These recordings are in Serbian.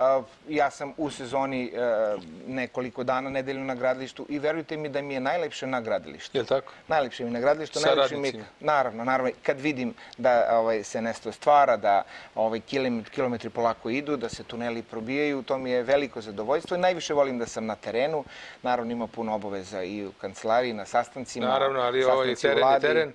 Ja sam u sezoni nekoliko dana nedeljno na gradilištu i verujte mi da mi je najlepše na gradilištu. Je li tako? Najlepše mi je na gradilištu. Sa radnicima? Naravno. Kad vidim da se nešto stvara, da kilometri polako idu, da se tuneli probijaju, to mi je veliko zadovoljstvo i najviše volim da sam na terenu. Naravno, ima puno obaveza i u kancelariji, na sastancima. Naravno, ali ovo je teren.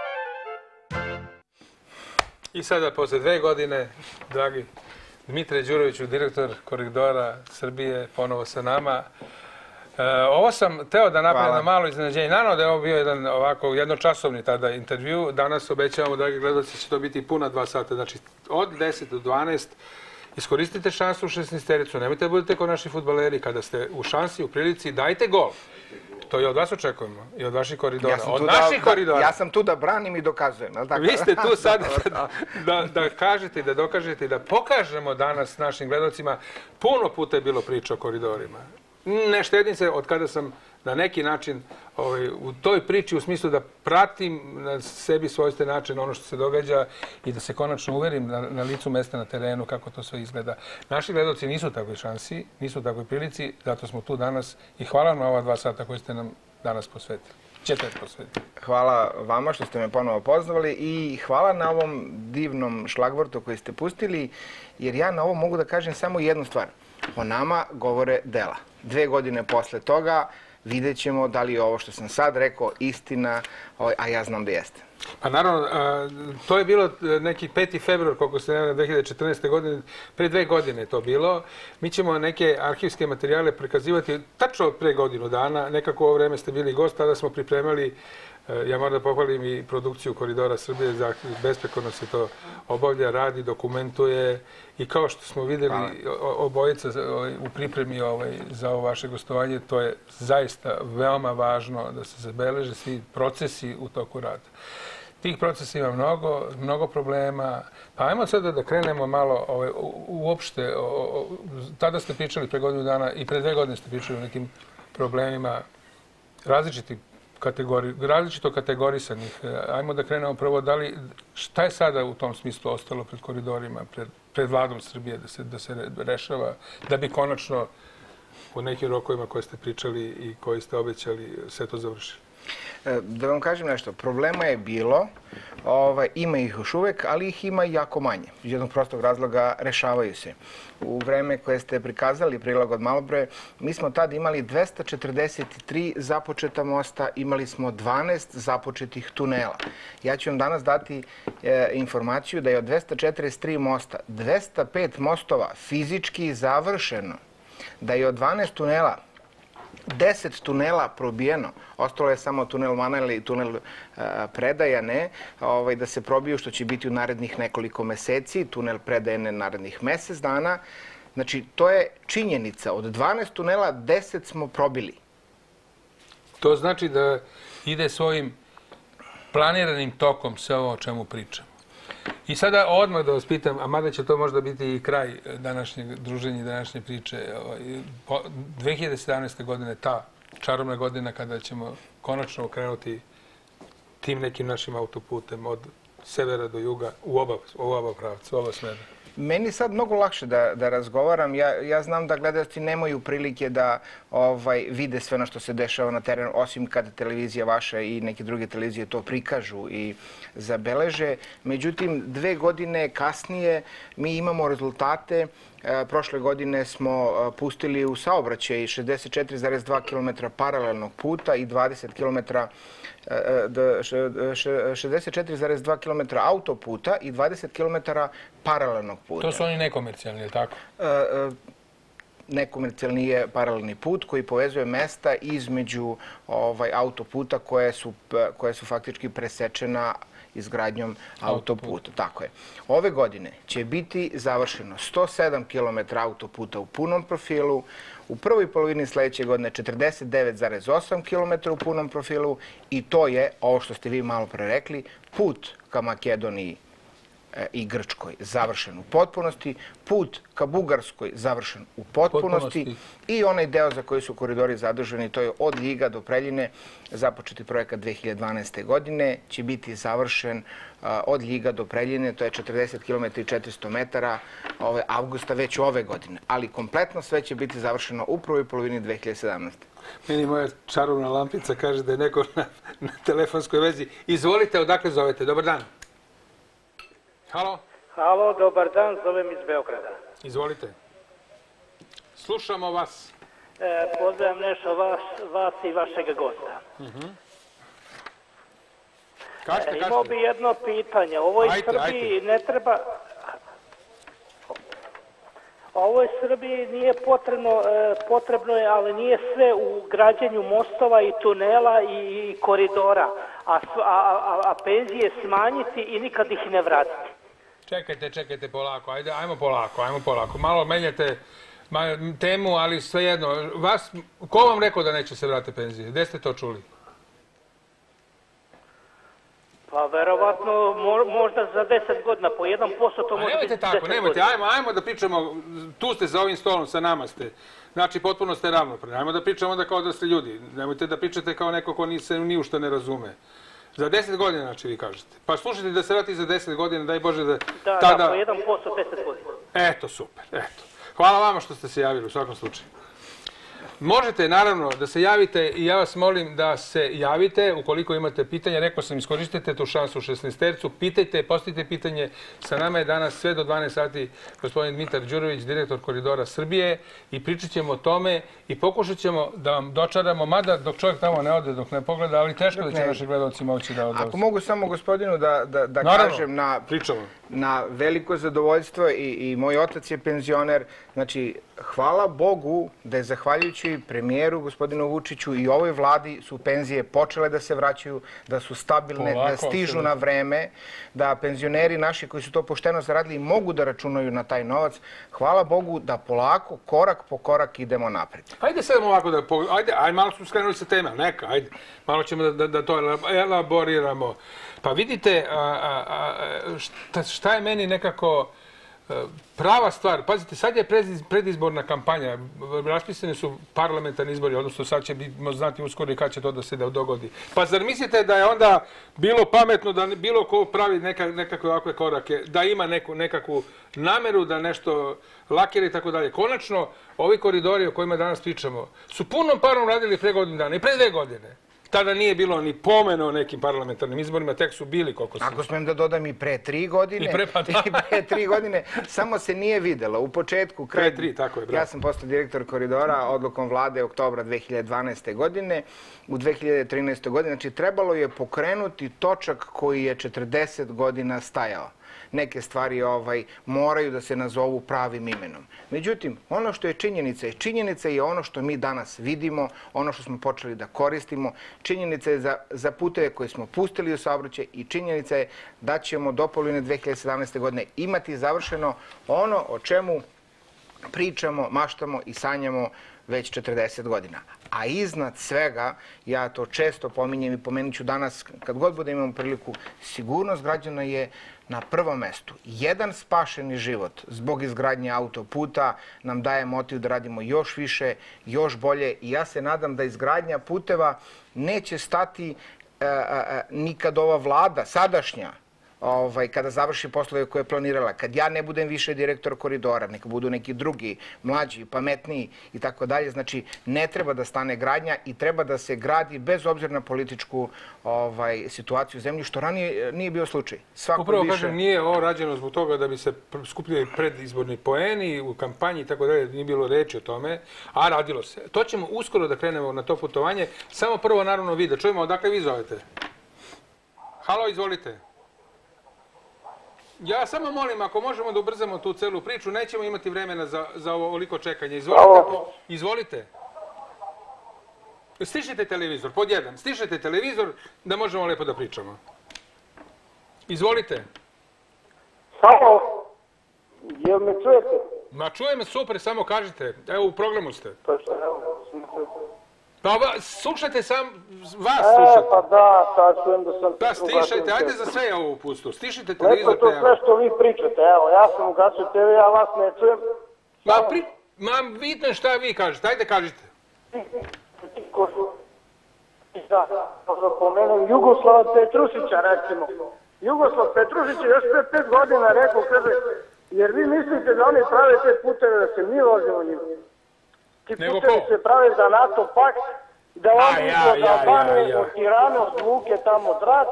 I sada, posle 2 godine, dragi Dmitrije Đuroviću, direktor Koridora Srbije, ponovo sa nama. Ovo sam teo da napravim na malo iznenađenje. Naravno da je ovo bio jedan ovako jednočasovni tada intervju. Danas obećavamo, dragi gledalci, će to biti puna 2 sata. Znači, od 10 do 12 iskoristite šansu u 16-tericu. Nemojte da budete kao naši fudbaleri. Kada ste u šansi, u prilici, dajte gol. To i od vas očekujemo. I od vaših koridora. Od naših koridora. Ja sam tu da branim i dokazujem. Vi ste tu sad da kažete i da dokažete i da pokažemo danas našim gledalcima. Puno puta je bilo priča o koridorima. Ne štedim se od kada sam na neki način u toj priči u smislu da pratim na sebi svojstven način ono što se događa i da se konačno uverim na licu mesta na terenu kako to sve izgleda. Naši gledalci nisu u takvoj šansi, nisu u takvoj prilici, zato smo tu danas i hvala na ova 2 sata koje ste nam danas posvetili. Ćete posvetiti. Hvala vama što ste me ponovo pozvali i hvala na ovom divnom šlagvortu koji ste pustili, jer ja na ovo mogu da kažem samo jednu stvar. O nama govore dela. 2 godine posle toga vidjet ćemo da li je ovo što sam sad rekao istina, a ja znam da jeste. Pa naravno, to je bilo neki 5. februar, koliko se ne 2014. godine, pre 2 godine je to bilo. Mi ćemo neke arhivske materijale prikazivati tačno od pre godinu dana. Nekako ovo vreme ste bili gost, tada smo pripremali, ja moram da pohvalim i produkciju Koridora Srbije, besprekorno se to obavlja, radi, dokumentuje i kao što smo vidjeli obojica u pripremi za ovo vaše gostovanje, to je zaista veoma važno da se zabeleže svi procesi u toku rada. Tih procesa ima mnogo problema. Pa ajmo sada da krenemo malo uopšte. Tada ste pričali pre godinu dana i pre 2 godine ste pričali o nekim problemima različito kategorisanih. Ajmo da krenemo prvo, šta je sada u tom smislu ostalo pred koridorima, pred vladom Srbije da se rešava, da bi konačno u nekim rokovima koje ste pričali i koji ste obećali sve to završili? Da vam kažem nešto, problema je bilo, ima ih još uvek, ali ih ima jako manje. Iz jednog prostog razloga rešavaju se. U vreme koje ste prikazali, prilog od malopre, mi smo tad imali 243 započeta mosta, imali smo 12 započetih tunela. Ja ću vam danas dati informaciju da je od 243 mosta 205 mostova fizički završeno, da je od 12 tunela 10 tunela probijeno, ostalo je samo tunel Manajle i tunel Predajane, da se probiju, što će biti u narednih nekoliko meseci, tunel Predajane narednih mesec dana. Znači, to je činjenica. Od 12 tunela 10 smo probili. To znači da ide svojim planiranim tokom sve ovo o čemu pričam. I sada odmah da vas pitam, a mada će to možda biti i kraj današnjeg druženja i današnje priče, 2017. godine, ta čarobna godina kada ćemo konačno okrenuti tim nekim našim autoputem od severa do juga u oba pravca, u oba smera. Meni sad mnogo lakše da razgovaram. Ja znam da gledalci nemaju prilike da vide sve ono što se dešava na terenu, osim kada televizija vaša i neke druge televizije to prikažu i zabeleže. Međutim, 2 godine kasnije mi imamo rezultate. Prošle godine smo pustili u saobraćaj 64,2 km paralelnog puta i 20 km 64,2 km autoputa i 20 km paralelnog puta. To su oni nekomercijalni, je li tako? Nekomercijalni je paralelni put koji povezuje mesta između autoputa koje su faktički presečena izgradnjom autoputa. Tako je. Ove godine će biti završeno 107 km autoputa u punom profilu, u prvoj polovini sledeće godine 49,8 km u punom profilu i to je, ovo što ste vi malo pre rekli, put ka Makedoniji i Grčkoj završen u potpunosti, put ka Bugarskoj završen u potpunosti i onaj deo za koji su koridori zaduženi, to je od Ljiga do Preljine, započeti projekat 2012. godine, će biti završen od Ljiga do Preljine, to je 40 km i 400 metara, avgusta već ove godine. Ali kompletno sve će biti završeno u prvoj polovini 2017. Meni moja čarovna lampica kaže da je neko na telefonskoj vezi. Izvolite, odakle zovete? Dobar dan. Halo? Halo, dobar dan, zovem iz Beograda. Izvolite. Slušamo vas. Pozdravljam nešto vas i vašeg gosta. Imao bi jedno pitanje. Ovoj Srbiji ne treba... Ovoj Srbiji nije potrebno je, ali nije sve u građenju mostova i tunela i koridora, a penzije smanjiti i nikad ih ne vratiti. Čekajte, polako, ajmo polako. Malo menjate temu, ali svejedno. Ko vam rekao da neće se vratiti penzije? Gde ste to čuli? Pa verovatno možda za 10 godina, po 1% to može biti 10 godina. Nemojte, ajmo da pričamo, tu ste za ovim stolom, sa nama ste. Znači, potpuno ste ravnopravni. Ajmo da pričamo onda kao da ste ljudi. Nemojte da pričate kao neko ko se ni u što ne razume. Za 10 godina, znači, vi kažete. Pa slušajte da se vrati za 10 godina, daj Bože da... Da, po 1% 10 godina. Eto, super, eto. Hvala vama što ste se javili u svakom slučaju. Možete, naravno, da se javite i ja vas molim da se javite ukoliko imate pitanja. Rekao sam, iskoristite tu šansu u 16-tercu. Pitajte, postavite pitanje. Sa nama je danas sve do 12 sati gospodin Dmitar Đurović, direktor Koridora Srbije, i pričat ćemo o tome i pokušat ćemo da vam dočaramo, mada dok čovjek tamo ne ode, dok ne pogleda, ali teško da će naši gledalci moći da odlaze. Ako mogu samo gospodinu da kažem na veliko zadovoljstvo, i moj otac je penzioner, znači, hvala Bogu da je zahvaljujući premijeru, gospodinu Vučiću, i ovoj vladi su penzije počele da se vraćaju, da su stabilne, da stižu na vreme, da penzioneri naši koji su to pošteno zaradili mogu da računaju na taj novac. Hvala Bogu da polako, korak po korak idemo napred. Ajde sad ovako da... Ajde, malo smo skrenuli sa teme, neka, ajde. Malo ćemo da to elaboriramo. Pa vidite, šta je meni nekako... Prava stvar, pazite, sad je predizborna kampanja, raspisani su parlamentarni izbori, odnosno sad ćemo znati uskoro i kad će to da se dogodi. Pa zar mislite da je onda bilo pametno da bilo ko pravi nekakve ovakve korake, da ima nekakvu nameru da nešto lakira i tako dalje? Konačno, ovi koridori o kojima danas pričamo su punom parom radili pre godinu dana i pre 2 godine. Tada nije bilo ni pomena o nekim parlamentarnim izborima, tek su bili koliko se... Ako smijem da dodam i pre 3 godine. I pre 3 godine, samo se nije videlo. U početku, pre 3, tako je, bravo. Ja sam postao direktor Koridora odlukom vlade oktobra 2012. godine. U 2013. godine, znači, trebalo je pokrenuti točak koji je 40 godina stajao. Neke stvari moraju da se nazovu pravim imenom. Međutim, ono što je činjenica je ono što mi danas vidimo, ono što smo počeli da koristimo, činjenica je za puteve koje smo pustili u saobraćaj i činjenica je da ćemo do polovine 2017. godine imati završeno ono o čemu pričamo, maštamo i sanjamo već 40 godina. A iznad svega, ja to često pominjem i pomenut ću danas, kad god budem imamo priliku, sigurnost građana je na prvom mestu. Jedan spašeni život zbog izgradnje autoputa nam daje motiv da radimo još više, još bolje, i ja se nadam da izgradnja puteva neće stati nikad ova vlada, sadašnja, kada završi poslove koje je planirala, kad ja ne budem više direktor Koridora, neka budu neki drugi, mlađi, pametniji i tako dalje. Znači, ne treba da stane gradnja i treba da se gradi bez obzira na političku situaciju u zemlji, što ranije nije bio slučaj. Upravo kažem, nije ovo rađeno zbog toga da bi se skupljali predizborni poeni u kampanji i tako dalje, nije bilo reči o tome, a radilo se. To ćemo uskoro da krenemo na to putovanje. Samo prvo, naravno, vi da čujemo odakle vi zovete. Halo, izvolite. Ja samo molim, ako možemo da ubrzamo tu celu priču, nećemo imati vremena za ovoliko čekanja. Izvolite. Stišite televizor, pod 1. Stišite televizor da možemo lepo da pričamo. Izvolite. Halo, jel me čujete? Ma čujem, super, samo kažite. Evo, u programu ste. Pa šta, evo, Pa slušajte vas slušati. Pa da, sad čujem da sam... Da, stišajte, ajde za sve ovo upustu. Stišajte Lepo televizor. to sve što vi pričate, evo, ja sam ugasio TV, ja vas ne čujem. Bitno je šta vi kažete, ajde kažite. Da pomenem Jugoslava Petrušića, recimo. Jugoslav Petrušić je još pre 5 godina rekao, kaže, jer vi mislite da oni prave te puteve da se mi vozimo njima. Ti putevi se prave za NATO pakt, da oni od Albanije, od Tirane, od Luke, tamo Drač,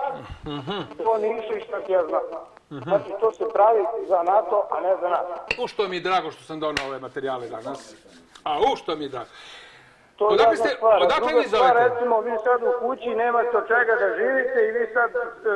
to nisu i šta ti ja znam. Znači, to se pravi za NATO, a ne za nas. Što mi je drago što sam donao ove materijale danas. Što mi je drago. To je jedna stvar. Odakle vi zovete? Recimo, vi sad u kući nemate od čega da živite i vi sad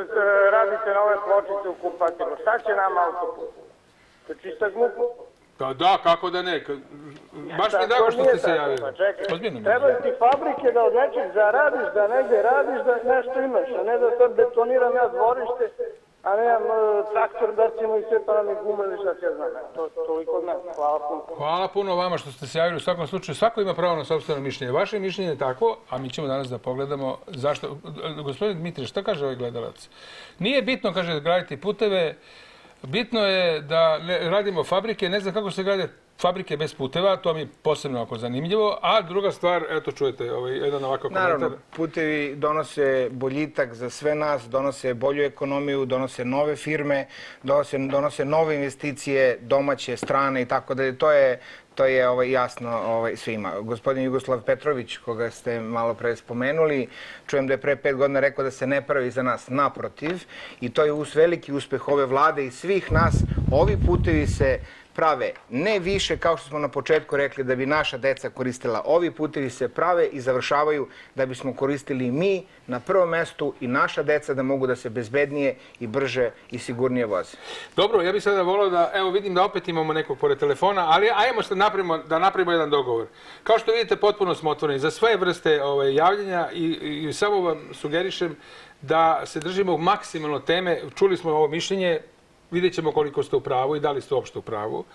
radite nove pločice u kupatilu. Šta će nam autoput? To je čista glupo. Pa da, kako da ne. Baš mi je drago što ste se javili. Trebaju ti fabrike da od nečeg zaradiš, da negdje radiš, da nešto imaš, a ne da sad betoniram ja dvorište, a nemam traktor recimo i sve to nam je gume ili šta će znam. Toliko od nas. Hvala puno. Hvala puno vama što ste se javili u svakom slučaju. Svako ima pravo na sopstveno mišljenje. Vaše mišljenje je tako, a mi ćemo danas da pogledamo zašto. Gospodin Dmitrije, šta kaže ovaj gledalac? Nije bitno, kaže, graditi puteve, bitno je da radimo fabrike, ne znam kako se grade fabrike bez puteva, to mi je posebno ako zanimljivo, a druga stvar, eto čujete, jedan ovakav komentar. Naravno, putevi donose boljitak za sve nas, donose bolju ekonomiju, donose nove firme, donose nove investicije, domaće, strane i tako da to je jasno svima. Gospodin Jugoslav Petrović, koga ste malo pre spomenuli, čujem da je pre 5 godina rekao da se ne pravi za nas, naprotiv, i to je veliki uspeh ove vlade i svih nas. Ovi putevi se prave ne više, kao što smo na početku rekli, da bi naša deca koristila. Ovi putevi se prave i završavaju da bismo koristili mi na prvom mestu i naša deca da mogu da se bezbednije i brže i sigurnije voze. Dobro, ja bih sada volao da, evo vidim da opet imamo nekog pored telefona, ali ajmo da napravimo jedan dogovor. Kao što vidite, potpuno smo otvoreni za sve vrste javljanja i samo vam sugerišem da se držimo maksimalno teme. Čuli smo ovo mišljenje, vidjet ćemo koliko ste u pravu i da li ste uopšte u pravu.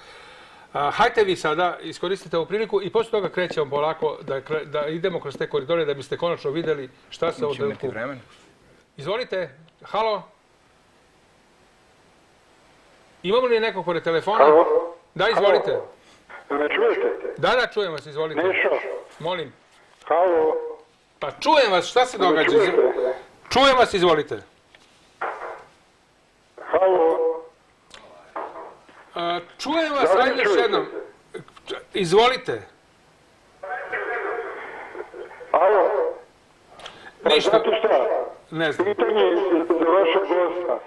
Hajte vi sada, iskoristite ovu priliku i posle toga krećemo polako da idemo kroz te koridore da biste konačno vidjeli šta se ovo trenutku. Izvolite, halo? Imamo li nekog pored telefona? Halo? Da, izvolite. Me čujete? Da, čujem vas, izvolite. Nešo? Molim. Halo? Pa čujem vas, šta se događa? Čujem vas, izvolite. Halo? Čujem vas, ajde još jednom. Izvolite. Halo? Ništa. Znate šta? Ne znam. Pitanje za vaša gosta.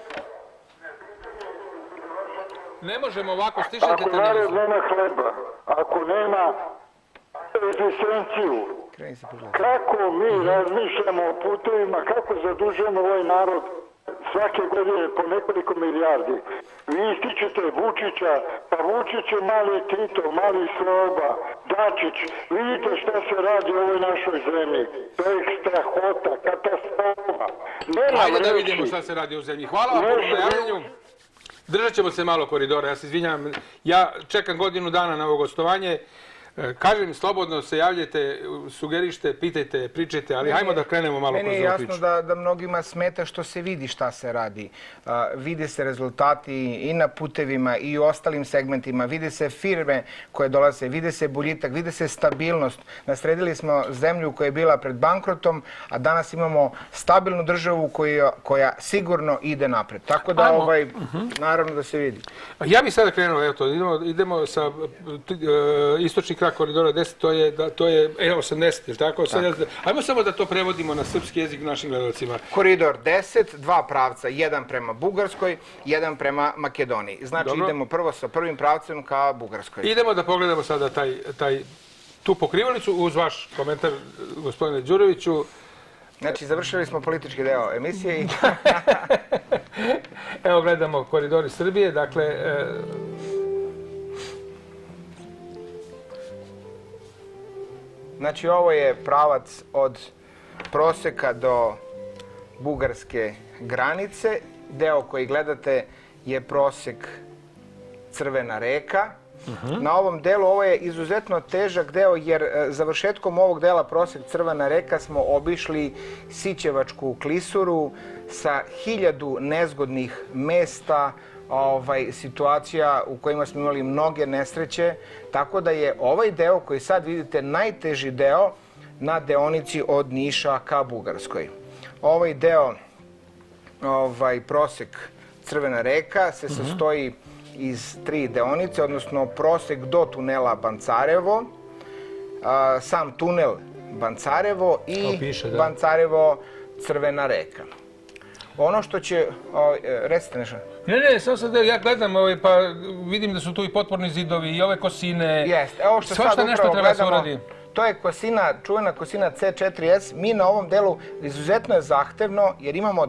Ne možemo ovako, stišajte Ako televizor. narod nema hleba, ako nema egzistenciju, kako mi razmišljamo o putevima, kako zadužujemo ovaj narod svake godine po nekoliko milijardi. Vi ističete Vučića, pa Vučić je mali Tito, mali Sloba, Dačić. Vidite šta se radi u ovoj našoj zemlji. To je strahota, katastrofa. Ajde da vidimo šta se radi u zemlji. Hvala vam puno na javljanju. Držat ćemo se malo koridora, ja se izvinjam. Ja čekam godinu dana na ovo gostovanje. Kažem, slobodno se javljajte, sugerište, pitajte, pričajte, ali hajmo da krenemo malo kroz ovu priču. Meni je jasno da mnogima smeta što se vidi šta se radi. Vide se rezultati i na putevima i u ostalim segmentima, vide se firme koje dolaze, vide se boljitak, vide se stabilnost. Nasredili smo zemlju koja je bila pred bankrotom, a danas imamo stabilnu državu koja sigurno ide napred. Tako da, naravno da se vidi. Ja bih sada krenuo, evo to, idemo sa istočni krak koridora 10, to je 80, je li tako? Ajmo samo da to prevodimo na srpski jezik našim gledalcima. Koridor 10, 2 pravca, jedan prema Bugarskoj, jedan prema Makedoniji. Znači idemo prvo sa prvim pravcem ka Bugarskoj. Idemo da pogledamo sada tu pokrivalicu uz vaš komentar, gospodine Đuroviću. Znači, završili smo politički deo emisije i... Evo gledamo koridori Srbije, dakle... Znači, ovo je pravac od Proseka do bugarske granice. Deo koji gledate je Prosek Crvena reka. Na ovom delu ovo je izuzetno težak deo jer završetkom ovog dela prosek Crvena reka smo obišli Sićevačku klisuru sa 1000 nezgodnih mesta, situacija u kojima smo imali mnoge nesreće, tako da je ovaj deo koji sad vidite najteži deo na deonici od Niša ka Bugarskoj. Ovaj deo, prosek Crvena reka, se sastoji iz 3 deonice, odnosno prosek do tunela Bancarevo, sam tunel Bancarevo i Bancarevo Crvena reka. Ono što će... Recite nešto. Ne, samo sad ja gledam, pa vidim da su tu i potporni zidovi i ove kosine. Jeste, evo što sad upravo gledamo, to je kosina, čuvena kosina C4S. Mi na ovom delu izuzetno je zahtevno jer imamo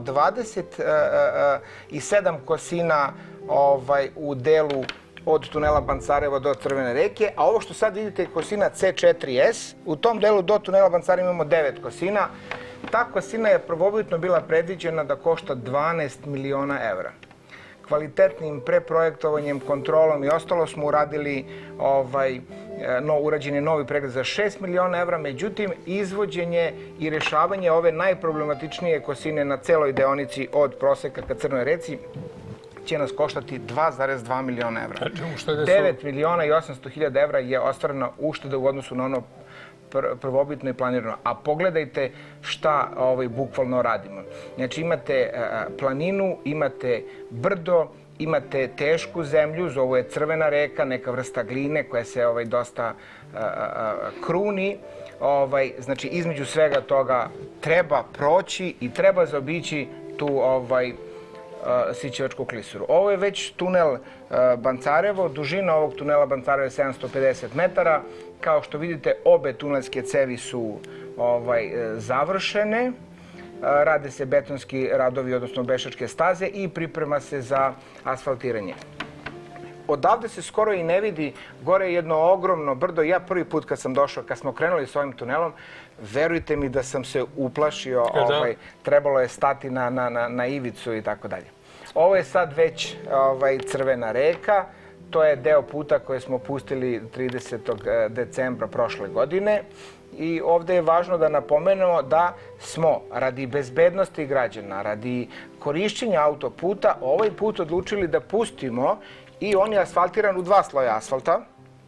27 kosina u delu od tunela Bancarevo do Crvene reke, a ovo što sad vidite je kosina C4S. U tom delu do tunela Bancarevo imamo 9 kosina. Ta kosina je prvobitno bila predviđena da košta 12 miliona evra. Kvalitetnim preprojektovanjem, kontrolom i ostalo smo uradili, urađen je novi pregled za 6 miliona evra, međutim, izvođenje i rešavanje ove najproblematičnije kosine na celoj deonici od proseka ka Crnoj reci će nas koštati 2,2 miliona evra. 9 miliona i 800 hiljada evra je ostvarena ušteda u odnosu na ono prvobitno i planirano. A pogledajte šta bukvalno radimo. Znači imate planinu, imate brdo, imate tešku zemlju, zovu je Crvena reka, neka vrsta gline koja se dosta kruni. Znači između svega toga treba proći i treba zaobići tu Sićevačku klisuru. Ovo je već tunel Bancarevo, dužina ovog tunela Bancarevo je 750 metara. Kao što vidite, obe tunelske cevi su završene. Rade se betonski radovi, odnosno pešačke staze i priprema se za asfaltiranje. Odavde se skoro i ne vidi, gore je jedno ogromno brdo. Ja prvi put kad sam došao, kad smo krenuli s ovim tunelom, verujte mi da sam se uplašio, trebalo je stati na ivicu i tako dalje. Ovo je sad već Crvena reka, to je deo puta koje smo pustili 30. decembra prošle godine. I ovde je važno da napomenemo da smo radi bezbednosti građana, radi korišćenja autoputa, ovaj put odlučili da pustimo i on je asfaltiran u 2 sloja asfalta.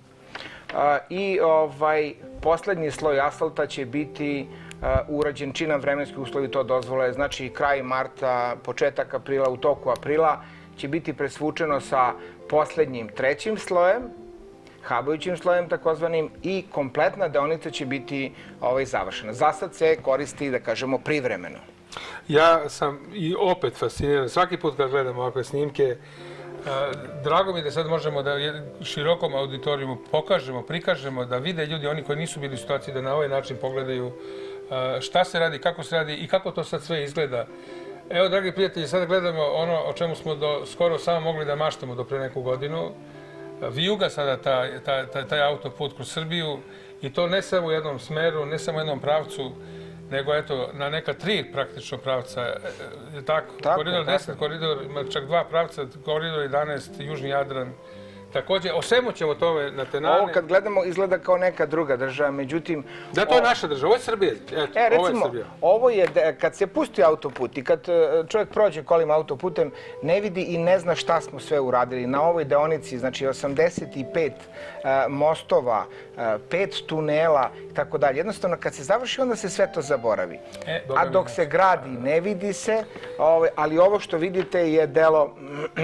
I poslednji sloj asfalta će biti urađen čim nam vremenski uslovi to dozvole. Znači kraj marta, početak aprila, u toku aprila će biti presvučeno sa poslednjim 3. slojem, habajućim slojem takozvanim, i kompletna deonica će biti završena. Za sad se koristi, da kažemo, privremeno. Ja sam i opet fasciniran. Svaki put kad gledam ovakve snimke, drago mi je da sad možemo da širokom auditorijumu pokažemo, prikažemo, da vide ljudi, oni koji nisu bili u situaciji, da na ovaj način pogledaju šta se radi, kako se radi i kako to sad sve izgleda. Evo, dragi prijatelji, sada gledamo ono o čemu smo skoro samo mogli da maštamo do pre neku godinu. Vijuga sada taj autoput kroz Srbiju i to ne samo u jednom smeru, ne samo u jednom pravcu, nego eto na neka 3 praktično pravca. Je tako? Koridor 10, koridor ima čak 2 pravca, koridor 11, Južni Jadran. Takođe, o svemu ćemo tome na tenane. Ovo kad gledamo izgleda kao neka druga država, međutim... Da, to je naša država, ovo je Srbija. Recimo, ovo je, kad se pusti autoput i kad čovjek prođe kolima autoputem, ne vidi i ne zna šta smo sve uradili. Na ovoj deonici, znači 85 mostova, 5 tunela i tako dalje. Jednostavno, kad se završi, onda se sve to zaboravi. A dok se gradi, ne vidi se, ali ovo što vidite je delo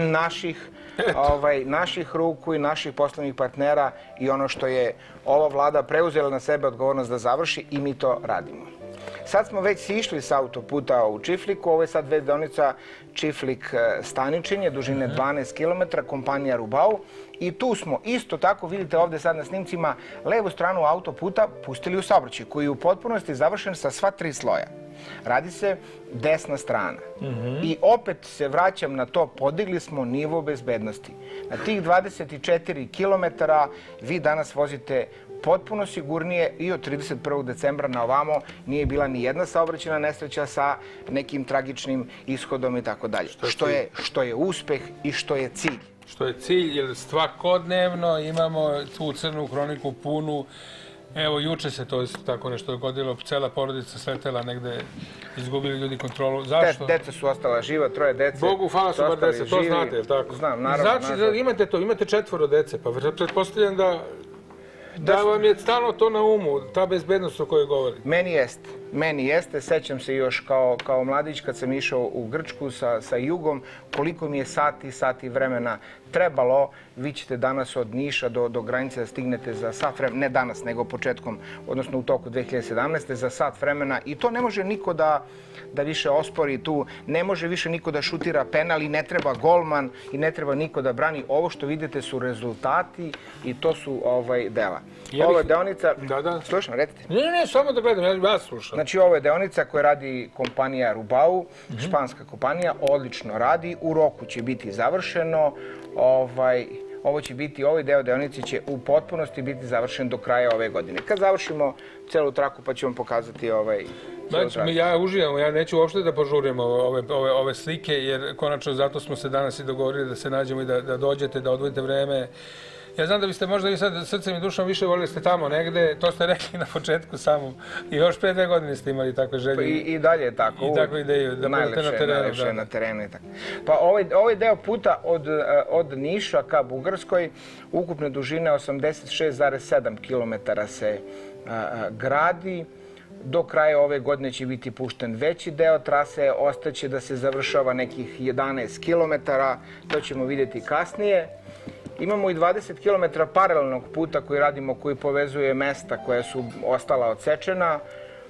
naših ruku i naših poslovnih partnera i ono što je ova vlada preuzela na sebe odgovornost da završi i mi to radimo. Sad smo već sišli s autoputa u Čifliku, ovo je sad već deonica Čiflik-Staničinje, dužine 12 km, kompanija Rubau. I tu smo isto tako, vidite ovde sad na snimcima, levu stranu autoputa pustili u saobraćaj, koji je u potpunosti završen sa sva 3 sloja. Radi se desna strana. I opet se vraćam na to, podigli smo nivo bezbednosti. Na tih 24 km vi danas vozite potpuno sigurnije i od 31. decembra na ovamo nije bila ni jedna saobraćajna nesreća sa nekim tragičnim ishodom i tako dalje. Što je uspeh i što je cilj. što je cilj, jer svakodnevno imamo tu crnu hroniku punu. Evo, juče se to tako nešto dogodilo, cela porodica sletela negde, izgubili ljudi kontrolu. Zašto? Deca su ostala živa, 3 dece. Bogu hvala su bar dece, to znate, je li tako? Znam, naravno. Znači, imate to, imate 4 dece, pa pretpostavljam da vam je stalno to na umu, ta bezbednost o kojoj govorite. Meni jeste. Sećam se još kao mladić kad sam išao u Grčku sa Jugom, koliko mi je sati vremena trebalo. Vi ćete danas od Niša do granice da stignete za sat vremena, ne danas, nego početkom, odnosno u toku 2017. za sat vremena. I to ne može niko da više ospori tu, ne može više niko da šutira penal i ne treba golman i ne treba niko da brani. Ovo što vidite su rezultati i to su dela. Ova deonica... Da. Slušam, recite. Ne, samo da gledam, ja vas slušam. Znači, ovo je deonica koja radi kompanija Rubau, španska kompanija, odlično radi, u roku će biti završeno, ovaj deo deonice će u potpunosti biti završen do kraja ove godine. Kad završimo celu traku pa ćemo pokazati celu traku. Ja uživam, ja neću uopšte da požurim ove slike, jer konačno zato smo se danas i dogovorili da se nađemo i da dođete, da odvojite vreme. Ja znam da biste možda vi sad srcem i dušom više volili ste tamo negde, to ste rekli na početku samom. I još pre 2 godine ste imali takve želje. I dalje je tako. I takvu ideju, da budete na terenu. Najlepše na terenu i tako. Pa ovaj deo puta od Niša ka Bugarskoj, ukupne dužine 86,7 km se gradi. Do kraja ove godine će biti pušten veći deo trase, ostaće da se završava nekih 11 km, to ćemo vidjeti kasnije. Imamo i 20 km paralelnog puta koji radimo, koji povezuje mesta koja su ostala odsečena.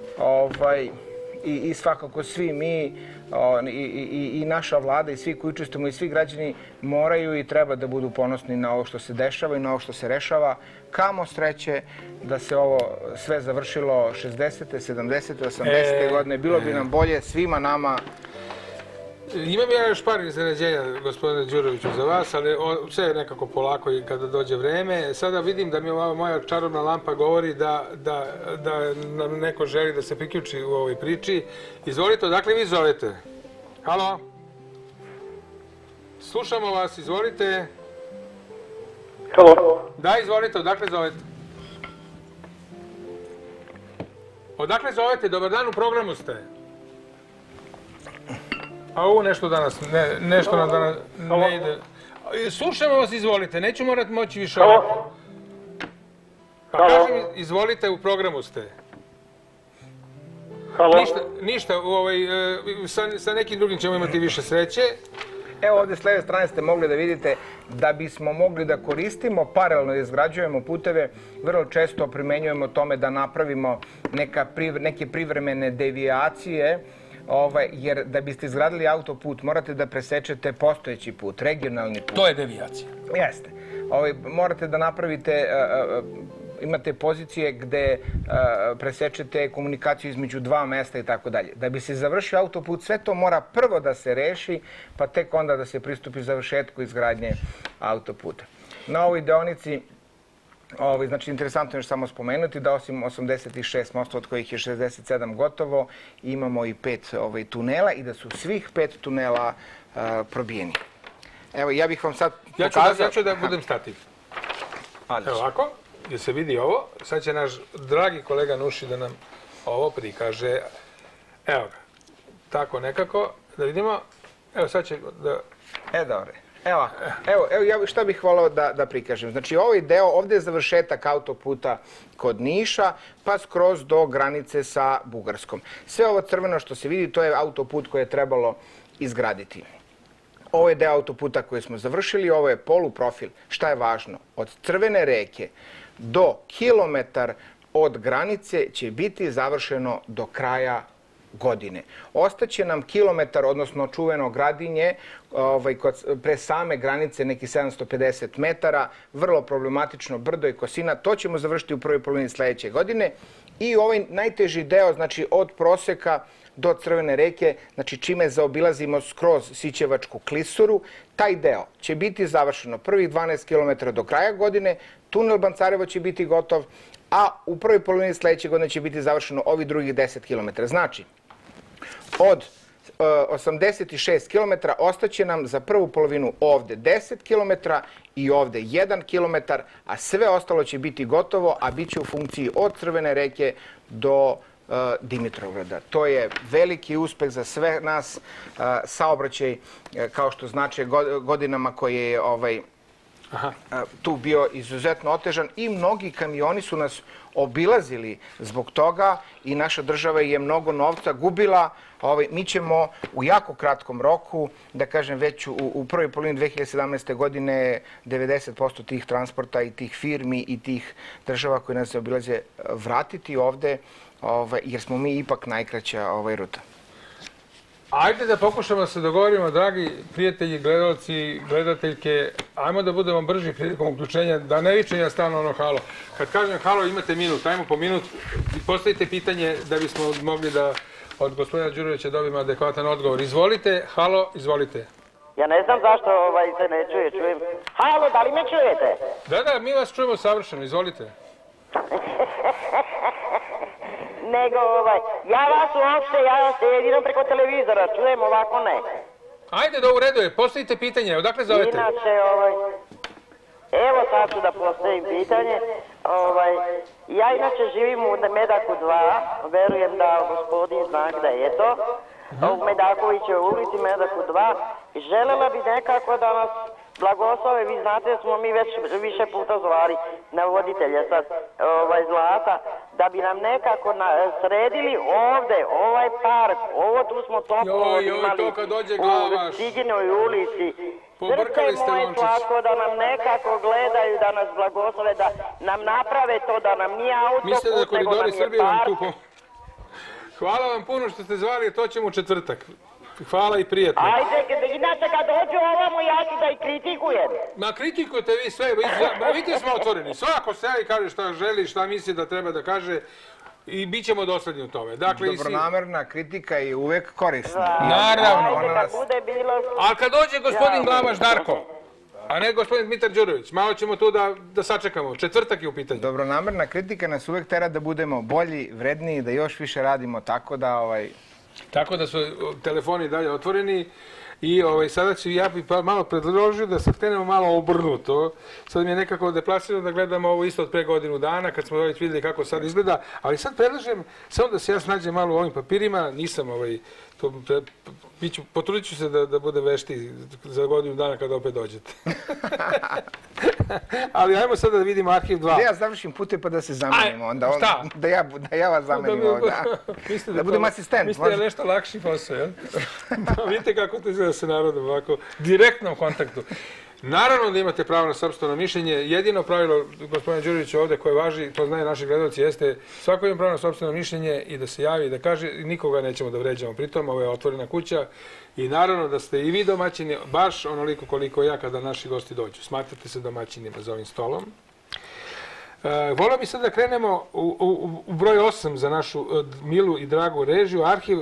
I svakako svi mi i naša vlada i svi koji učestvujemo i svi građani moraju i treba da budu ponosni na ovo što se dešava i na ovo što se rešava. Kamo sreće da se ovo sve završilo 60. 70. 80. godine. Bilo bi nam bolje svima nama. Imam ja još par iznenađenja, gospodine Đuroviću, za vas, ali sve je nekako polako i kada dođe vreme. Sada vidim da mi ova moja čarobna lampa govori da nam neko želi da se priključi u ovoj priči. Izvolite, odakle vi zovete? Halo? Slušamo vas, izvolite. Halo? Da, izvolite, odakle zovete? Odakle zovete? Dobar dan, u programu ste. A ovo nešto danas, nešto nam danas ne ide. Slušamo vas, izvolite, neću morat moći više ovako. Pa kažem, izvolite, u programu ste. Ništa, sa nekim drugim ćemo imati više sreće. Evo ovdje s leve strane ste mogli da vidite da bismo mogli da koristimo, paralelno da izgrađujemo puteve, vrlo često primenjujemo tome da napravimo neke privremene devijacije, jer da biste izgradili autoput morate da presečete postojeći put, regionalni put. To je devijacija. Jeste. Morate da napravite, imate pozicije gde presečete komunikaciju između 2 mesta i tako dalje. Da bi se završio autoput, sve to mora prvo da se reši, pa tek onda da se pristupi završetku izgradnje autoputa. Na ovoj deonici, znači, interesantno je još samo spomenuti da osim 86 mostova, od kojih je 67 gotovo, imamo i 5 tunela i da su svih 5 tunela probijeni. Evo, ja bih vam sad pokazao... Ja ću da budem stativ. Evo ovako, jer se vidi ovo. Sad će naš dragi kolega Nuši da nam ovo prikaže. Evo ga. Tako nekako. Da vidimo. Evo sad će da... Dobre. Evo, ja šta bih volao da prikažem. Znači, ovaj deo, ovdje je završetak autoputa kod Niša, pa skroz do granice sa Bugarskom. Sve ovo crveno što se vidi, to je autoput koji je trebalo izgraditi. Ovo je deo autoputa koji smo završili, ovo je poluprofil. Šta je važno? Od Crvene reke do kilometar od granice će biti završeno do kraja godine. Ostaće nam kilometar, odnosno čuveno Gradinje, pre same granice nekih 750 metara, vrlo problematično brdo i kosina. To ćemo završiti u prvoj polovini sljedeće godine. I ovaj najteži deo, znači od Proseka do Crvene reke, znači čime zaobilazimo skroz Sićevačku klisuru, taj deo će biti završeno prvih 12 km do kraja godine, tunel Bancarevo će biti gotov, a u prvoj polovini sljedeće godine će biti završeno ovih drugih 10 km. Znači, od 86 km, ostaće nam za prvu polovinu ovde 10 km i ovde 1 km, a sve ostalo će biti gotovo, a bit će u funkciji od Crvene reke do Dimitrovgrada. To je veliki uspeh za sve nas, saobraćaj, kao što znači godinama koje je tu bio izuzetno otežan i mnogi kamioni su nas obilazili zbog toga i naša država je mnogo novca gubila. Mi ćemo u jako kratkom roku, da kažem već u prvoj polovini 2017. godine 90% tih transporta i tih firmi i tih država koje nas obilaze vratiti ovde, jer smo mi ipak najkraća ruta. Ajde da pokušamo da se dogovorimo, dragi prijatelji, gledalci, gledateljke, ajmo da budemo brži prilikom uključenja, da ne vičem ja stalno ono halo. Kad kažem halo, imate minut, ajmo po minut i postavite pitanje da bismo mogli da od gospodina Đurovića dobijemo adekvatan odgovor. Izvolite, halo, izvolite. Ja ne znam zašto se ne čuje, čujem. Halo, da li me čujete? Da, mi vas čujemo savršeno, izvolite. Nego, ja vas jedino preko televizora, čujem, ovako ne. Ajde, da u redu je, postavite pitanje, odakle zovete? Inače, evo sad ću da postavim pitanje. Ja inače živim u Medaku 2, verujem da gospodin zna gde je to. U Medakovićevoj ulici, Medaku 2. I želela bi nekako da nas blagoslove, vi znate da smo mi već više puta zvali na voditelja sad Zlata, da bi nam nekako sredili ovde, ovaj park, ovo tu smo toplo imali u Ciginoj ulici. Pobrkali ste, momčić. Slatko da nam nekako gledaju, da nas blagoslove, da nam naprave to, da nam nije autoput, nego nam je park. Hvala vam puno što ste zvali, to ćemo u četvrtak. Hvala i prijatno. Ajde, inače kad dođu ovamo ja ću da i kritikujem. Ma kritikujete vi sve, vidite smo otvoreni. Svako se i kaže šta želi, šta misli da treba da kaže i bit ćemo dosledni u tome. Dobronamerna kritika je uvek korisna. Naravno. Ajde, kad bude bilo... Ali kad dođe gospodin Glavaš Darko, a ne gospodin Dmitar Đurović, malo ćemo tu da sačekamo. Četvrtak je u pitanju. Dobronamerna kritika nas uvek tera da budemo bolji, vredniji, da još više radimo, tako da... Tako da su telefoni dalje otvoreni i sada ću ja bi malo predložio da sad krenemo malo obrnuto. Sad mi je nekako deplasirano da gledamo ovo isto od pre godinu dana kad smo već vidjeli kako sad izgleda, ali sad predlažem samo da se ja snađem malo u ovim papirima, nisam potrudit ću se da budem vešti za godinu dana kada opet dođete. Ali ajmo sada da vidimo Arhiv 2. Da ja završim pute pa da se zamenimo onda. Šta? Da ja vas zamenim ovdje. Da budem asistent. Mislite da je nešto lakši posao, jel? Vidite kako to izgleda sa narodom ovako, direktnom kontaktu. Naravno da imate pravo na sopstveno mišljenje. Jedino pravilo, gospodine Đuroviću, ovde koje važi, to znaju naši gledalci, jeste svako ima pravo na sopstveno mišljenje i da se javi i da kaže, nikoga nećemo da vređamo. Pritom, ovo je otvorena kuća i naravno da ste i vi domaćini, baš onoliko koliko ja kada naši gosti dođu. Smatrate se domaćinima za ovim stolom. Volio bi sad da krenemo u broj 8 za našu milu i dragu režiju, Arhiv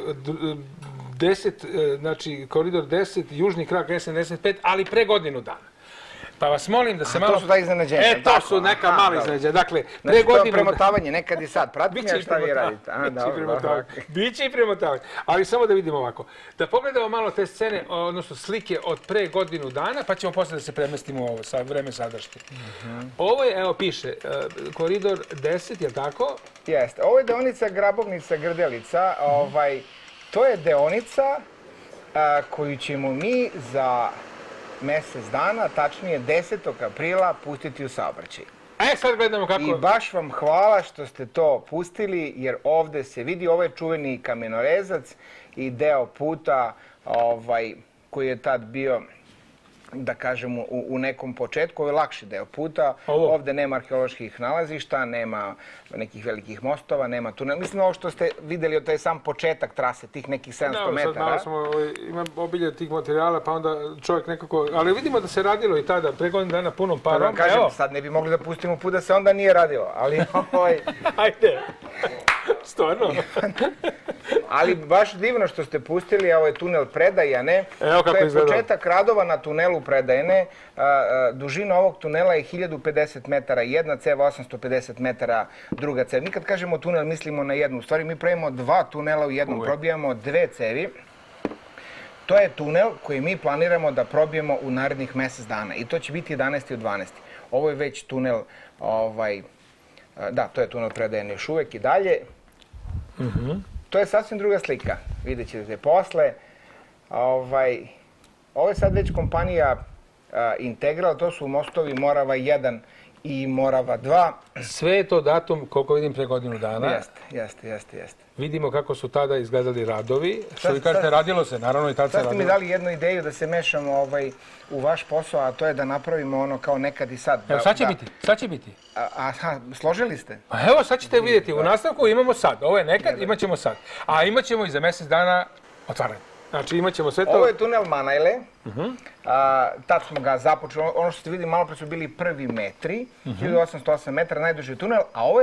10, znači koridor 10, južni krak S75, ali pre godinu dana. Pa vas molim da se malo... To su ta iznenađenja. To su neka mala iznenađenja. Dakle, pre godinu... Znači to premotavanje, nekad i sad. Pratim ja šta vi radite. Biće i premotavanje. Ali samo da vidimo ovako. Da pogledamo malo te scene, odnosno slike od pre godinu dana, pa ćemo posle da se premestimo u ovo, sa vreme sadašnje. Ovo je, evo piše, koridor 10, je li tako? Jeste. Ovo je deonica Grabovnica-Grdelica. To je deonica koju ćemo mi za mjesec dana, tačnije 10. aprila, pustiti u saobraćaj. Sad gledamo kako... I baš vam hvala što ste to pustili, jer ovde se vidi ovaj čuveni kamenorezac i deo puta koji je tad bio, da kažemo, u nekom početku, ovo je lakši deo puta. Ovde nema arheoloških nalazišta, nema nekih velikih mostova, nema tunela. Mislim, ovo što ste videli od taj sam početak trase, tih nekih 700 metara. Sad malo smo, imam obilje tih materijala, pa onda čovjek nekako... Ali vidimo da se radilo i tada, pre godinu dana punom parom. Pa da kažem, sad ne bi mogli da pustimo put da se onda nije radilo, ali... Ajde. Stvarno? Ali baš divno što ste pustili, ovo je tunel Predajane. Evo kako izgleda. To je početak radova na tunelu Predajane. Dužina ovog tunela je 1050 metara, jedna cev 850 metara, druga cev. Mi kad kažemo tunel mislimo na jednu. U stvari mi pravimo dva tunela u jednom, probijamo dve cevi. To je tunel koji mi planiramo da probijemo u narednih mjesec dana i to će biti 11. od 12. Ovo je već tunel, da, to je tunel predajan još uvek i dalje. To je sasvim druga slika, vidjet ćete posle. Ovo je sad već kompanija Integral, to su mostovi Morava 1 i Morava 2. Sve je to datum, koliko vidim, pre godinu dana. Jeste. Vidimo kako su tada izgledali radovi. Što vi kažete, radilo se, naravno i tada se radilo. Sad ste mi dali jednu ideju da se mešamo u vaš posao, a to je da napravimo ono kao nekad i sad. Evo, sad će biti. Aha, složili ste? Pa evo, sad ćete vidjeti, u nastavku imamo sad. Ovo je nekad, imat ćemo sad. A imat ćemo i za mjesec dana otvaranje. Znači imat ćemo sve to... Ovo je tunel Manajle. Tad smo ga započeli. Ono što ste vidjeli, malo pre su bili prvi metri. 1808 metara, najduži tunel. A ovo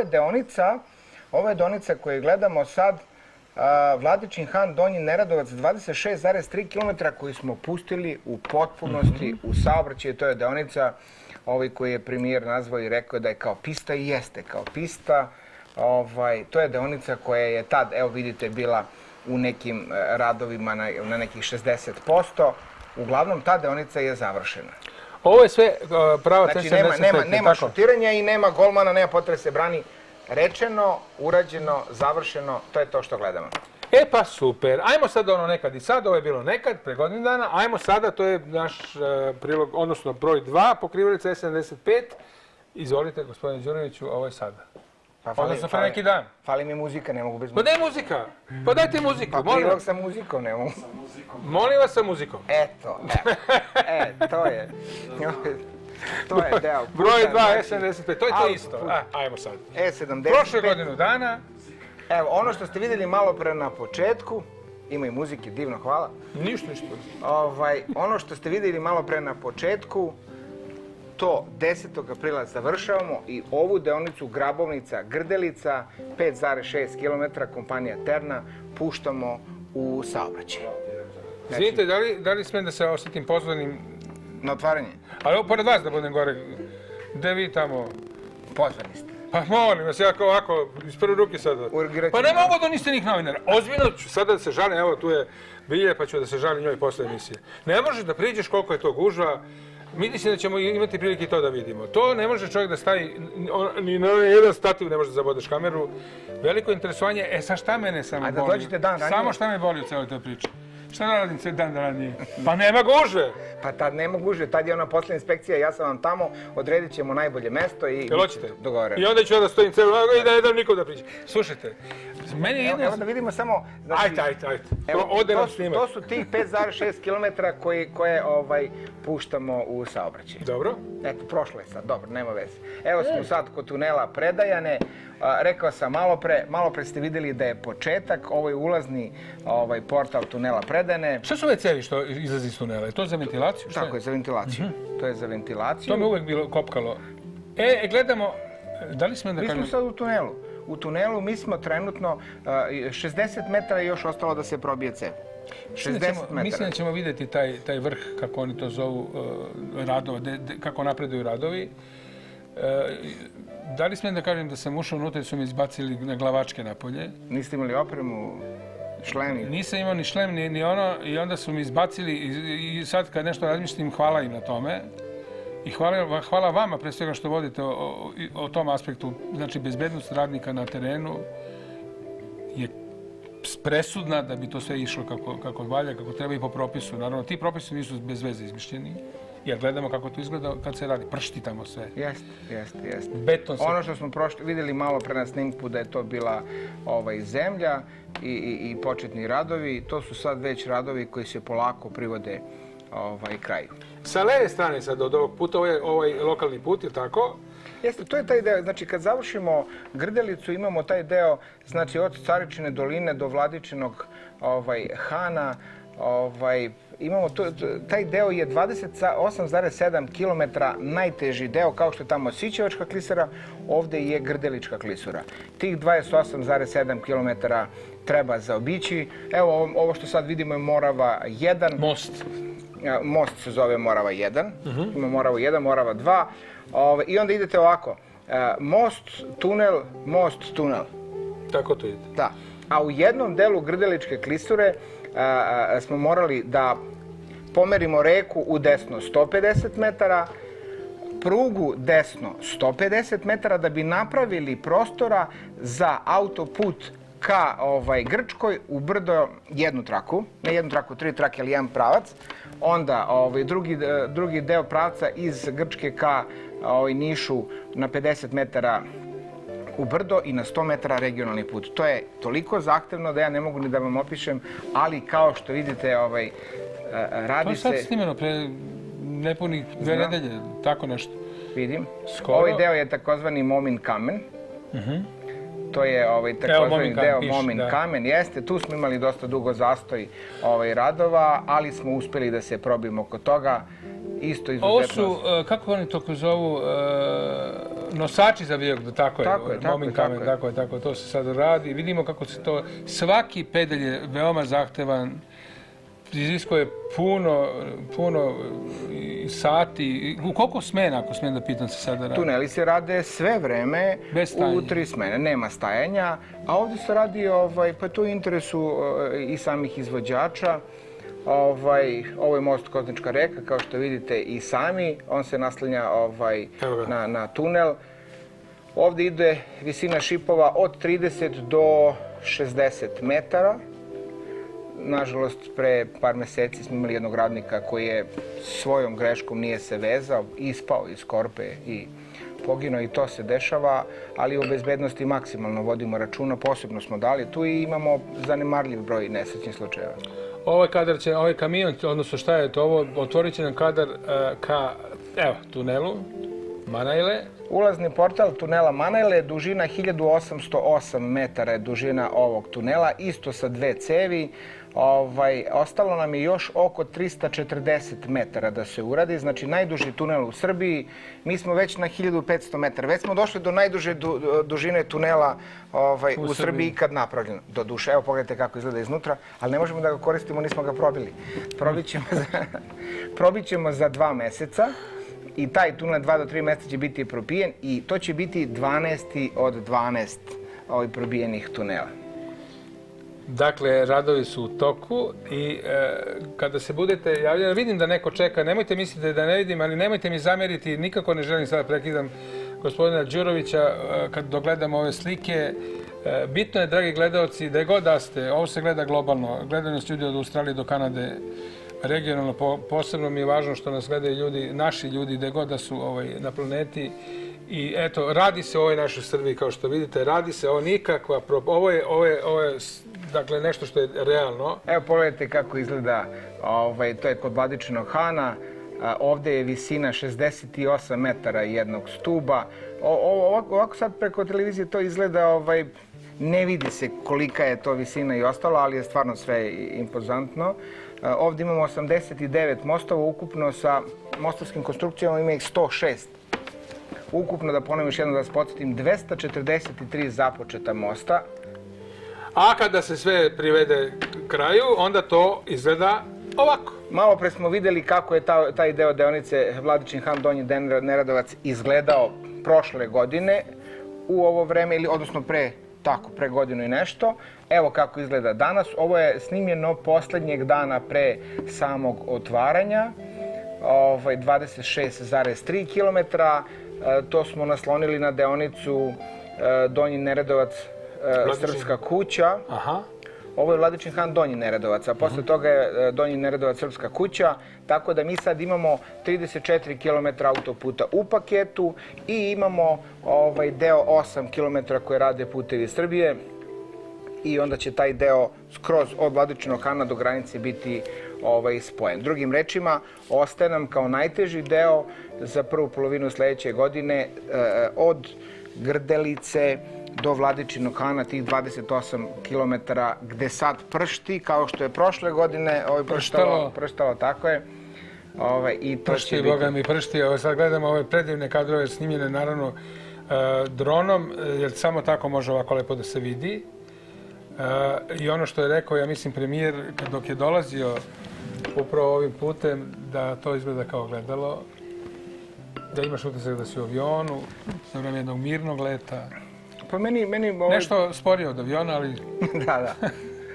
je deonica koju gledamo sad, Vladičin Han, Donji Neradovac, 26,3 km koji smo pustili u potpunosti u saobraćaj. To je deonica koju je premijer nazvao i rekao da je kao pista i jeste kao pista. To je deonica koja je tad, evo vidite, bila u nekim radovima na nekih 60%. Uglavnom, ta deonica je završena. Ovo je sve pravac znači, S75. Nema šutiranja i nema golmana, nema potrebe se brani. Rečeno, urađeno, završeno, to je to što gledamo. E pa super. Ajmo sad ono nekad i sad, ovo je bilo nekad, pre godinu dana. Ajmo sada, to je naš prilog, odnosno broj 2, pokrivalica S75. Izvolite, gospodine Đuroviću, ovo je sada. Odnosno pre neki dan. Fali mi muzika, ne mogu bez muzike. Pa daj muzika. Pa dajte muziku. Pa prilog sa muzikom ne mogu. Molim vas sa muzikom. Eto, to je. To je deo. Broj 2, S75, to je to isto. Ajmo sad. E75. Prošle godinu dana. Evo, ono što ste vidjeli malo pre na početku, ima i muzike, divno, hvala. Ništa. Ono što ste vidjeli malo pre na početku, to 10. aprila završavamo i ovu deonicu Grabovnica-Grdelica, 5,6 km, kompanija Terna, puštamo u saobraćaj. Izvinite, da li smijem da se osjetim pozvanim? Na otvaranje? Ali ovo pored vas da budem gore. Gde vi tamo? Pozvani ste. Pa molim vas, ja ovako, iz prve ruke sada. Pa ne mogu da niste njih novinara. Ozbiljno ću sada da se žalim, evo tu je Bilje, pa ću da se žalim njoj posle emisije. Ne možeš da priđeš koliko je to gužva. Mislim da ćemo imati prilike i to da vidimo. To ne može čovjek da stavi, ni na jedan stativ ne može da zabodeš kameru. Veliko interesovanje, sad šta mene samo boli? A da dođete dan ranije? Samo šta me boli u celoj toj priči? Šta da radim dan ranije? Pa nema gužve! Pa tad nema gužve, tad je ona posljedna inspekcija, ja sam vam tamo, odredit ćemo najbolje mesto i dogovoreno. I onda ću ja da stojim celo i da ne dam niko da priđe. Slušajte, meni je jedno... Evo da vidimo samo... Ajde. Ode nam snimak. To su tih 5,6 km koje puštamo u saobraćaj. Dobro. Eto, prošlo je sad, dobro, nema veze. Evo smo sad kod tunela Predajane. Rekao sam malo pre ste vidjeli da je početak, ovo je ulazni portal tunela Predajane. Šta su ove cevi što izlazi iz tunela? Je to za ventilaciju? Tako je, za ventilaciju. To je za ventilaciju. To me uvek bilo kopkalo. Gledamo, da li smo da kažem... Mi smo sad u tunelu. U tunelu mi smo trenutno 60 metara i još ostalo da se probije cev. 60 metara. Mislim da ćemo vidjeti taj vrh, kako oni to zovu, radova, kako napreduju radovi. Da li smijem da kažem da sam ušao unutra i su mi izbacili na glavačke napolje? Niste imali opremu, šlem? Nisam imao ni šlem, ni ono, i onda su mi izbacili i sad kad nešto razmišljam, hvala im na tome. I hvala vama pre svega što vodite o tom aspektu. Znači, bezbednost radnika na terenu je presudna da bi to sve išlo kako valja, kako treba i po propisu. Naravno, ti propisi nisu bez veze izmišljeni. Jer gledamo kako to izgleda kad se radi. Pršti tamo sve. Jeste. Beton se... Ono što smo vidjeli malo pre na snimku da je to bila zemlja i početni radovi. To su sad već radovi koji se polako privode kraju. Sa leve strane sad od ovog puta, ovaj lokalni put, je tako? Jeste, to je taj deo. Znači, kad završimo Grdelicu, imamo taj deo, znači, od Caričine doline do Vladičinog Hana, imamo taj deo je 28,7 km najteži deo, kao što je tamo Sićevačka klisura, ovde je Grdelička klisura. Tih 28,7 km treba zaobići. Evo, ovo što sad vidimo je Morava 1. Most. Most se zove Morava 1. Ima Morava 1, Morava 2. I onda idete ovako. Most, tunel. Tako to ide. Da. A u jednom delu Grdeličke klisure smo morali da pomerimo reku u desno 150 metara, prugu desno 150 metara da bi napravili prostora za autoput ka Grčkoj u brdo jednu traku, ne jednu traku, 3 trake, ali jedan pravac. Onda drugi deo pravca iz Grčke ka Nišu na 50 metara u brdo i na 100 metara regionalni put. To je toliko zahtevno da ja ne mogu ni da vam opišem, ali kao što vidite, radi se... To je sad snimeno pre nepunih 2 nedelje, tako nešto. Vidim. Ovaj deo je takozvani Momin kamen. To je takozvani deo Momin kamen. Jeste, tu smo imali dosta dugo zastoj radova, ali smo uspeli da se probimo oko toga. Isto izuzetno... Ovo su, kako oni to zovu, nosači za vijadukt, tako je. Momin kamen, tako je. To se sad radi. Vidimo kako se to... Svaki pedalj je veoma zahtevan. Iziskuje puno sati. U koliko smena, ako smijem da pitam se sada radi? Tuneli se rade sve vreme u 3 smene. Nema stajanja. A ovdje se radi, pa to u interesu i samih izvođača. Ovo je most Koznička reka, kao što vidite i sami. On se naslanja na tunel. Ovdje ide visina šipova od 30 do 60 metara. Nažalost, pre par meseci smo imali jednog radnika koji je svojom greškom nije se vezao, ispao iz korpe i poginuo, i to se dešava, ali o bezbednosti maksimalno vodimo računa, posebno smo dali tu i imamo zanemarljiv broj nesrećnih slučajeva. Ovaj kamion, odnosno šta je to ovo, otvorit će nam kadar ka, tunelu Manajle. Ulazni portal tunela Manajle, dužina 1808 metara je dužina ovog tunela, isto sa 2 cevi. Ostalo nam je još oko 340 metara da se uradi, znači najduži tunel u Srbiji. Mi smo već na 1500 metara, već smo došli do najduže dužine tunela u Srbiji ikad napravljeno. Do duše, evo pogledajte kako izgleda iznutra, ali ne možemo da ga koristimo, nismo ga probili. Probit ćemo za 2 meseca. I taj tunel 2 do 3 meseca će biti probijen i to će biti 12. od 12 probijenih tunela. Dakle, radovi su u toku i kada se budete javljali, vidim da neko čeka, nemojte misliti da ne vidim, ali nemojte mi zameriti, nikako ne želim sada prekidam gospodina Đurovića kad dogledam ove slike. Bitno je, dragi gledalci, da je god da ste, ovo se gleda globalno, gledaju nas ljudi od Australije do Kanade, regionalno, posebno mi je važno što nas gledaju ljudi, naši ljudi, gde god da su na planeti. I eto, radi se u ovoj našoj Srbiji, kao što vidite, radi se, ovo nikakva, ovo je dakle nešto što je realno. Evo pogledajte kako izgleda, to je kod Vladičinog Hana, ovdje je visina 68 metara jednog stuba. Ovako sad preko televizije to izgleda, ne vidi se kolika je to visina i ostalo, ali je stvarno sve impozantno. Ovdje imamo 89 mostova, ukupno sa mostarskim konstrukcijama ima ih 106. Ukupno, da ponovim još jednom da vas podsjetim, 243 započeta mosta. A kada se sve privede kraju, onda to izgleda ovako. Malo pre smo vidjeli kako je taj deo deonice Vladičin Han Donji Neradovac izgledao prošle godine u ovo vreme, odnosno pre godinu i nešto. Evo kako izgleda danas. Ovo je snimljeno posljednjeg dana pre samog otvaranja, 26,3 km. To smo naslonili na deonicu Donji Neradovac Srpska kuća. Ovo je Vladičin Han Donji Neradovac, a posle toga je Donji Neradovac Srpska kuća. Tako da mi sad imamo 34 km autoputa u paketu i imamo deo 8 km koje rade Putevi Srbije. I onda će taj deo skroz od Vladičinog Hana do granice biti spojen. Drugim rečima, ostaje nam kao najteži deo za prvu polovinu sljedeće godine od Grdelice do Vladičinog Hana, tih 28 km gde sad pršti, kao što je prošle godine prštalo, tako je. Pršti, Boga mi pršti. Sad gledamo ove predivne kadrove snimljene naravno dronom, jer samo tako može ovako lepo da se vidi. I ono što je rekao, ja mislim, premijer, dok je dolazio upravo ovim putem, da to izgleda kao gledalo, da imaš utisak da si u avionu, za vreme jednog mirnog leta. Pa meni... Nešto sporije od aviona, ali... Da.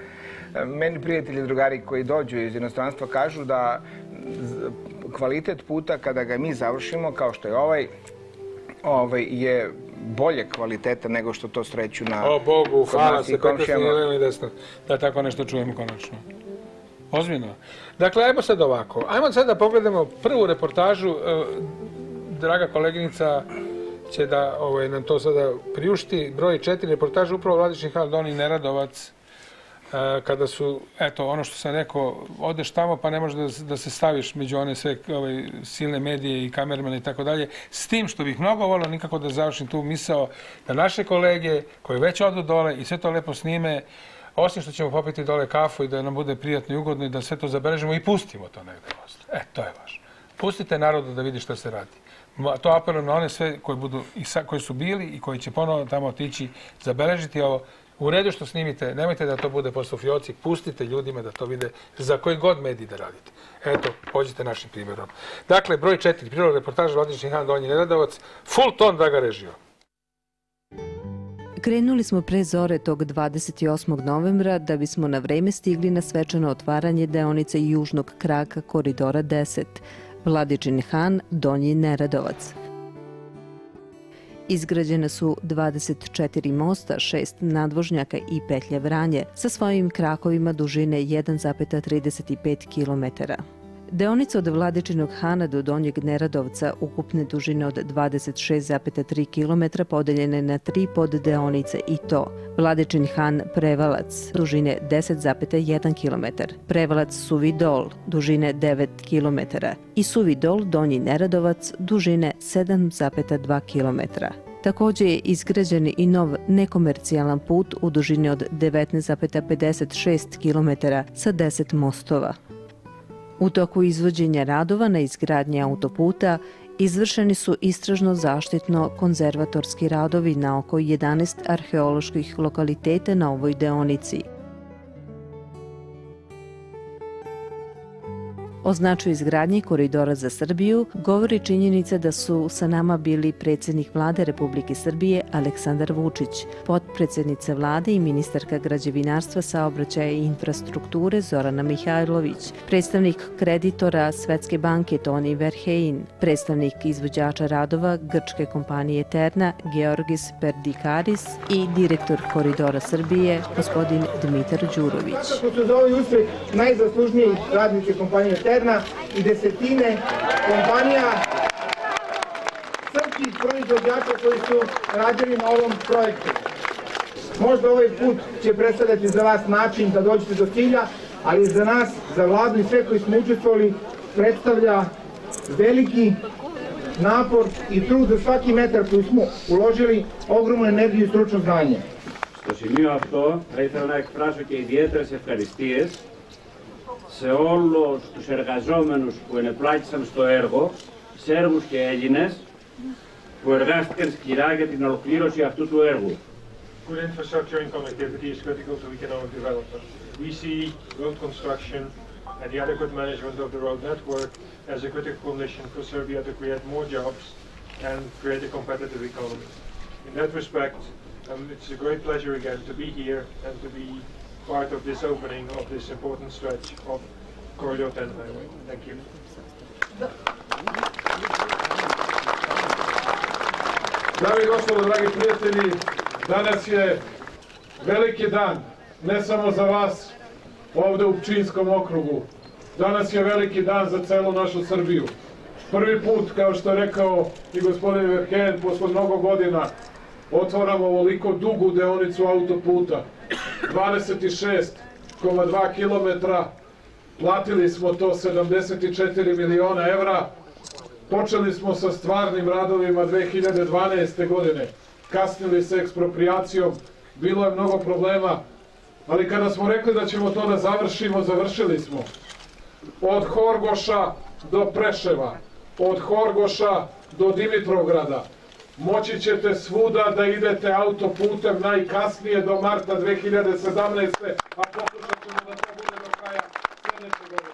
Meni prijatelji i drugari koji dođu iz inostranstva kažu da kvalitet puta kada ga mi završimo, kao što je ovaj je bolje kvaliteta nego što to sreću na... O Bogu, hvala se, prekrasno je levo i desno, da tako nešto čujemo konačno. Ozbiljno. Dakle, ajmo sad ovako. Ajmo sad da pogledamo prvu reportažu. Draga koleginica će da nam to sada priušti. Broj 4, reportaža upravo Vladičin Han, Donji Neradovac. Kada su, eto, ono što sam rekao, odeš tamo pa ne možeš da se staviš među one sve silne medije i kamermane i tako dalje. S tim što bih mnogo volio nikako da završim tu misao da naše kolege koji već odu dole i sve to lepo snime, osim što ćemo popiti dole kafu i da nam bude prijatno i ugodno i da sve to zabeležimo i pustimo to negdje. To je važno. Pustite narodu da vidi što se radi. To apelujem na one sve koji su bili i koji će ponovno tamo otići, zabeležiti ovo. U redu što snimite, nemojte da to bude posle u fioci, pustite ljudima da to vide za koji god medij da radite. Eto, pođite našim primjerom. Dakle, broj 4, prilog reportaža Vladičin Han, Donji Neradovac, full ton, draga režio. Krenuli smo pre zore tog 28. novembra da bismo na vreme stigli na svečano otvaranje deonice južnog kraka koridora 10, Vladičin Han, Donji Neradovac. Izgrađene su 24 mosta, 6 nadvožnjaka i petlje Vranje sa svojim krakovima dužine 1,35 km. Deonica od Vladičinog Hana do Donjeg Neradovca ukupne dužine od 26,3 km podeljene na 3 poddeonice i to Vladičin Han Prevalac dužine 10,1 km, Prevalac Suvi Dol dužine 9 km i Suvi Dol Donji Neradovac dužine 7,2 km. Također je izgrađen i nov nekomercijalan put u dužini od 19,56 km sa 10 mostova. U toku izvođenja radova na izgradnji autoputa izvršeni su istražno-zaštitno-konzervatorski radovi na oko 11 arheoloških lokaliteta na ovoj deonici. O značaju izgradnje koridora za Srbiju govori činjenica da su sa nama bili predsjednik Vlade Republike Srbije Aleksandar Vučić, potpredsjednica Vlade i ministarka građevinarstva, saobraćaja i infrastrukture Zorana Mihajlović, predstavnik kreditora Svetske banke Toni Verheyen, predstavnik izvođača radova grčke kompanije Terna Georgis Perdikaris i direktor koridora Srbije gospodin Dmitar Đurović. Za ovaj uspeh najzaslužniji radnici kompanije Terna i desetine kompanija srpskih proizvođača koji su radili na ovom projektu. Možda ovaj put će predstavljati za vas način da dođete do cilja, ali za nas, za vladu i sve koji smo učestvovali, predstavlja veliki napor i trud za svaki metar koji smo uložili, ogromnu energiju и stručno znanje. Στο σημείο αυτό θα ήθελα να εκφράσω και ιδιαίτερες ευχαριστίες σε όλους τους εργαζόμενους που ενεπλάκησαν στο έργο, Σέρβους και Έλληνες, που εργάστηκαν σκληρά για την ολοκλήρωση αυτού του έργου. Good infrastructure and connectivity is critical to economic development. We see road construction and the adequate management of the road network as a critical condition for Serbia to create more jobs and create a competitive economy. In that respect, it's a great pleasure again to be here and to be part of this opening of this important stretch of Corridor 10 highway. Thank you. Dame i gospodo, dragi prijatelji, danas je veliki dan, ne samo za vas ovdje u Pčinjskom okrugu. Danas je veliki dan za celu našu Srbiju. Prvi put, kao što je rekao i gospodin Verheyen, posle mnogo godina otvaramo ovoliko dugu deonicu autoputa. 26,2 kilometra, platili smo to 74 miliona evra, počeli smo sa stvarnim radovima 2012. godine, kasnili sa ekspropriacijom, bilo je mnogo problema, ali kada smo rekli da ćemo to da završimo, završili smo. Od Horgoša do Preševa, od Horgoša do Dimitrovgrada, moći ćete svuda da idete autoputem najkasnije do marta 2017. a pokušat ćemo da to bude do kraja sljedeće godine.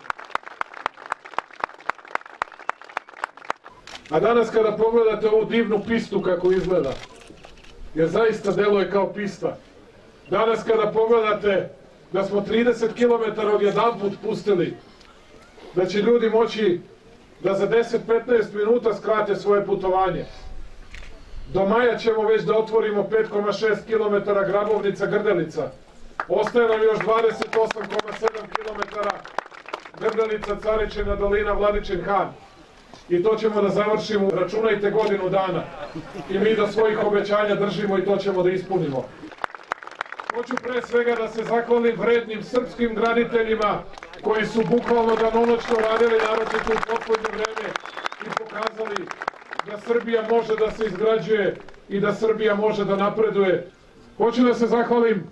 A danas kada pogledate ovu divnu pistu kako izgleda, jer zaista deluje kao pista, danas kada pogledate da smo 30 km odjedanput pustili, da će ljudi moći da za 10-15 minuta skrate svoje putovanje. Do maja ćemo već da otvorimo 5,6 km Grabovnica-Grdelica. Ostaje nam još 28,7 km Grdelica-Caričina Dolina-Vladičin-Han. I to ćemo da završimo, računajte, godinu dana. I mi do svojih obećanja držimo i to ćemo da ispunimo. Hoću pre svega da se zahvalim vrednim srpskim graditeljima koji su bukvalno danonoćno radili, naročito u poslednje vreme, i pokazali da Srbija može da se izgrađuje i da Srbija može da napreduje. Hoću da se zahvalim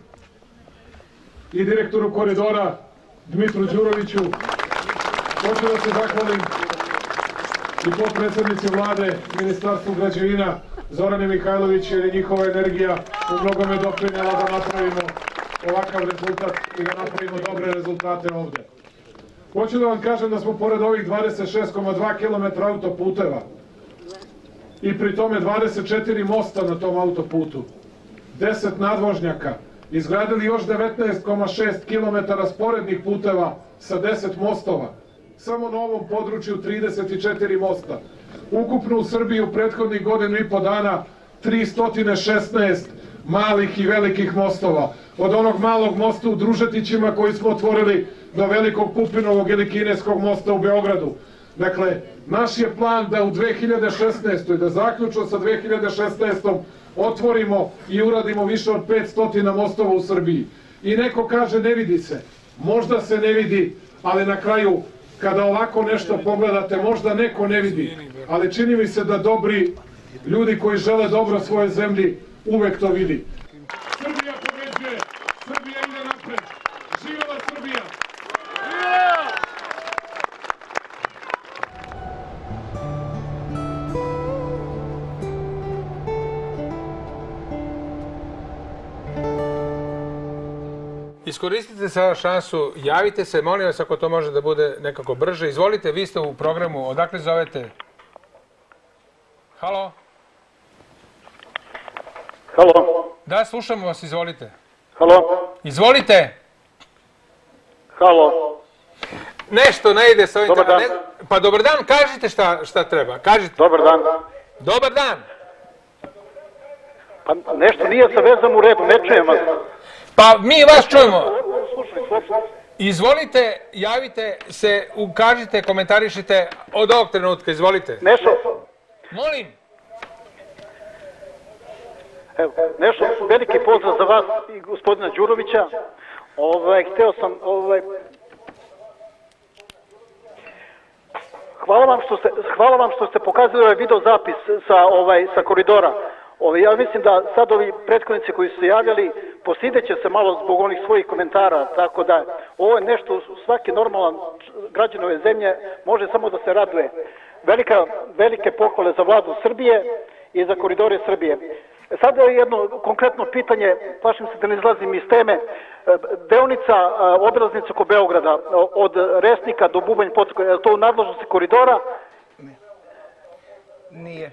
i direktoru Koridora Dmitru Đuroviću. Hoću da se zahvalim i potpredsednici vlade, Ministarstvu građevina, Zorane Mihajlović, jer je njihova energija u mnogome doprinjela da napravimo ovakav rezultat i da napravimo dobre rezultate ovde. Hoću da vam kažem da smo pored ovih 26,2 km autoputeva i pri tome 24 mosta na tom autoputu, 10 nadvožnjaka, izgradili još 19,6 km sporednih puteva sa 10 mostova. Samo na ovom području 34 mosta. Ukupno u Srbiji u prethodnih godinu i po dana 316 malih i velikih mostova. Od onog malog mosta u Družetićima koji smo otvorili do velikog Pupinovog ili Kineskog mosta u Beogradu. Dakle, naš je plan da u 2016. da zaključno sa 2016. otvorimo i uradimo više od 500 mostova u Srbiji. I neko kaže ne vidi se. Možda se ne vidi, ali na kraju kada ovako nešto pogledate, možda neko ne vidi, ali čini mi se da dobri ljudi koji žele dobro svoje zemlji uvek to vidi. Srbija pobeđuje, Srbija ide napred. Živela Srbija! Iskoristite sada šansu, javite se, molim vas ako to može da bude nekako brže. Izvolite, vi ste u programu, odakle zovete? Halo? Halo? Da, slušamo vas, izvolite. Halo? Izvolite! Halo? Nešto ne ide sa ovim... Dobar dan. Pa dobar dan, kažite šta treba, kažite. Dobar dan. Dobar dan! Pa nešto nije sa vezom u redu, ne čujem vas. Pa mi vas čujemo. Izvolite, javite se, ukažite, komentarišite od ovog trenutka, izvolite. Nešto? Molim. Evo, nešto, veliki pozdrav za vas i gospodina Đurovića. Hteo sam, hvala vam što ste pokazali ovaj video zapis sa koridora. Ja mislim da sad ovi prethodnici koji su se javljali postideće se malo zbog onih svojih komentara, tako da ovo je nešto svaki normalan građan ove zemlje može samo da se raduje. Velike pohvale za vladu Srbije i za koridore Srbije. Sad je jedno konkretno pitanje, plašim se da ne izlazim iz teme, deonica obilaznica oko Beograda od Resnika do Bubanj Potoka, je to u nadležnosti koridora? Nije.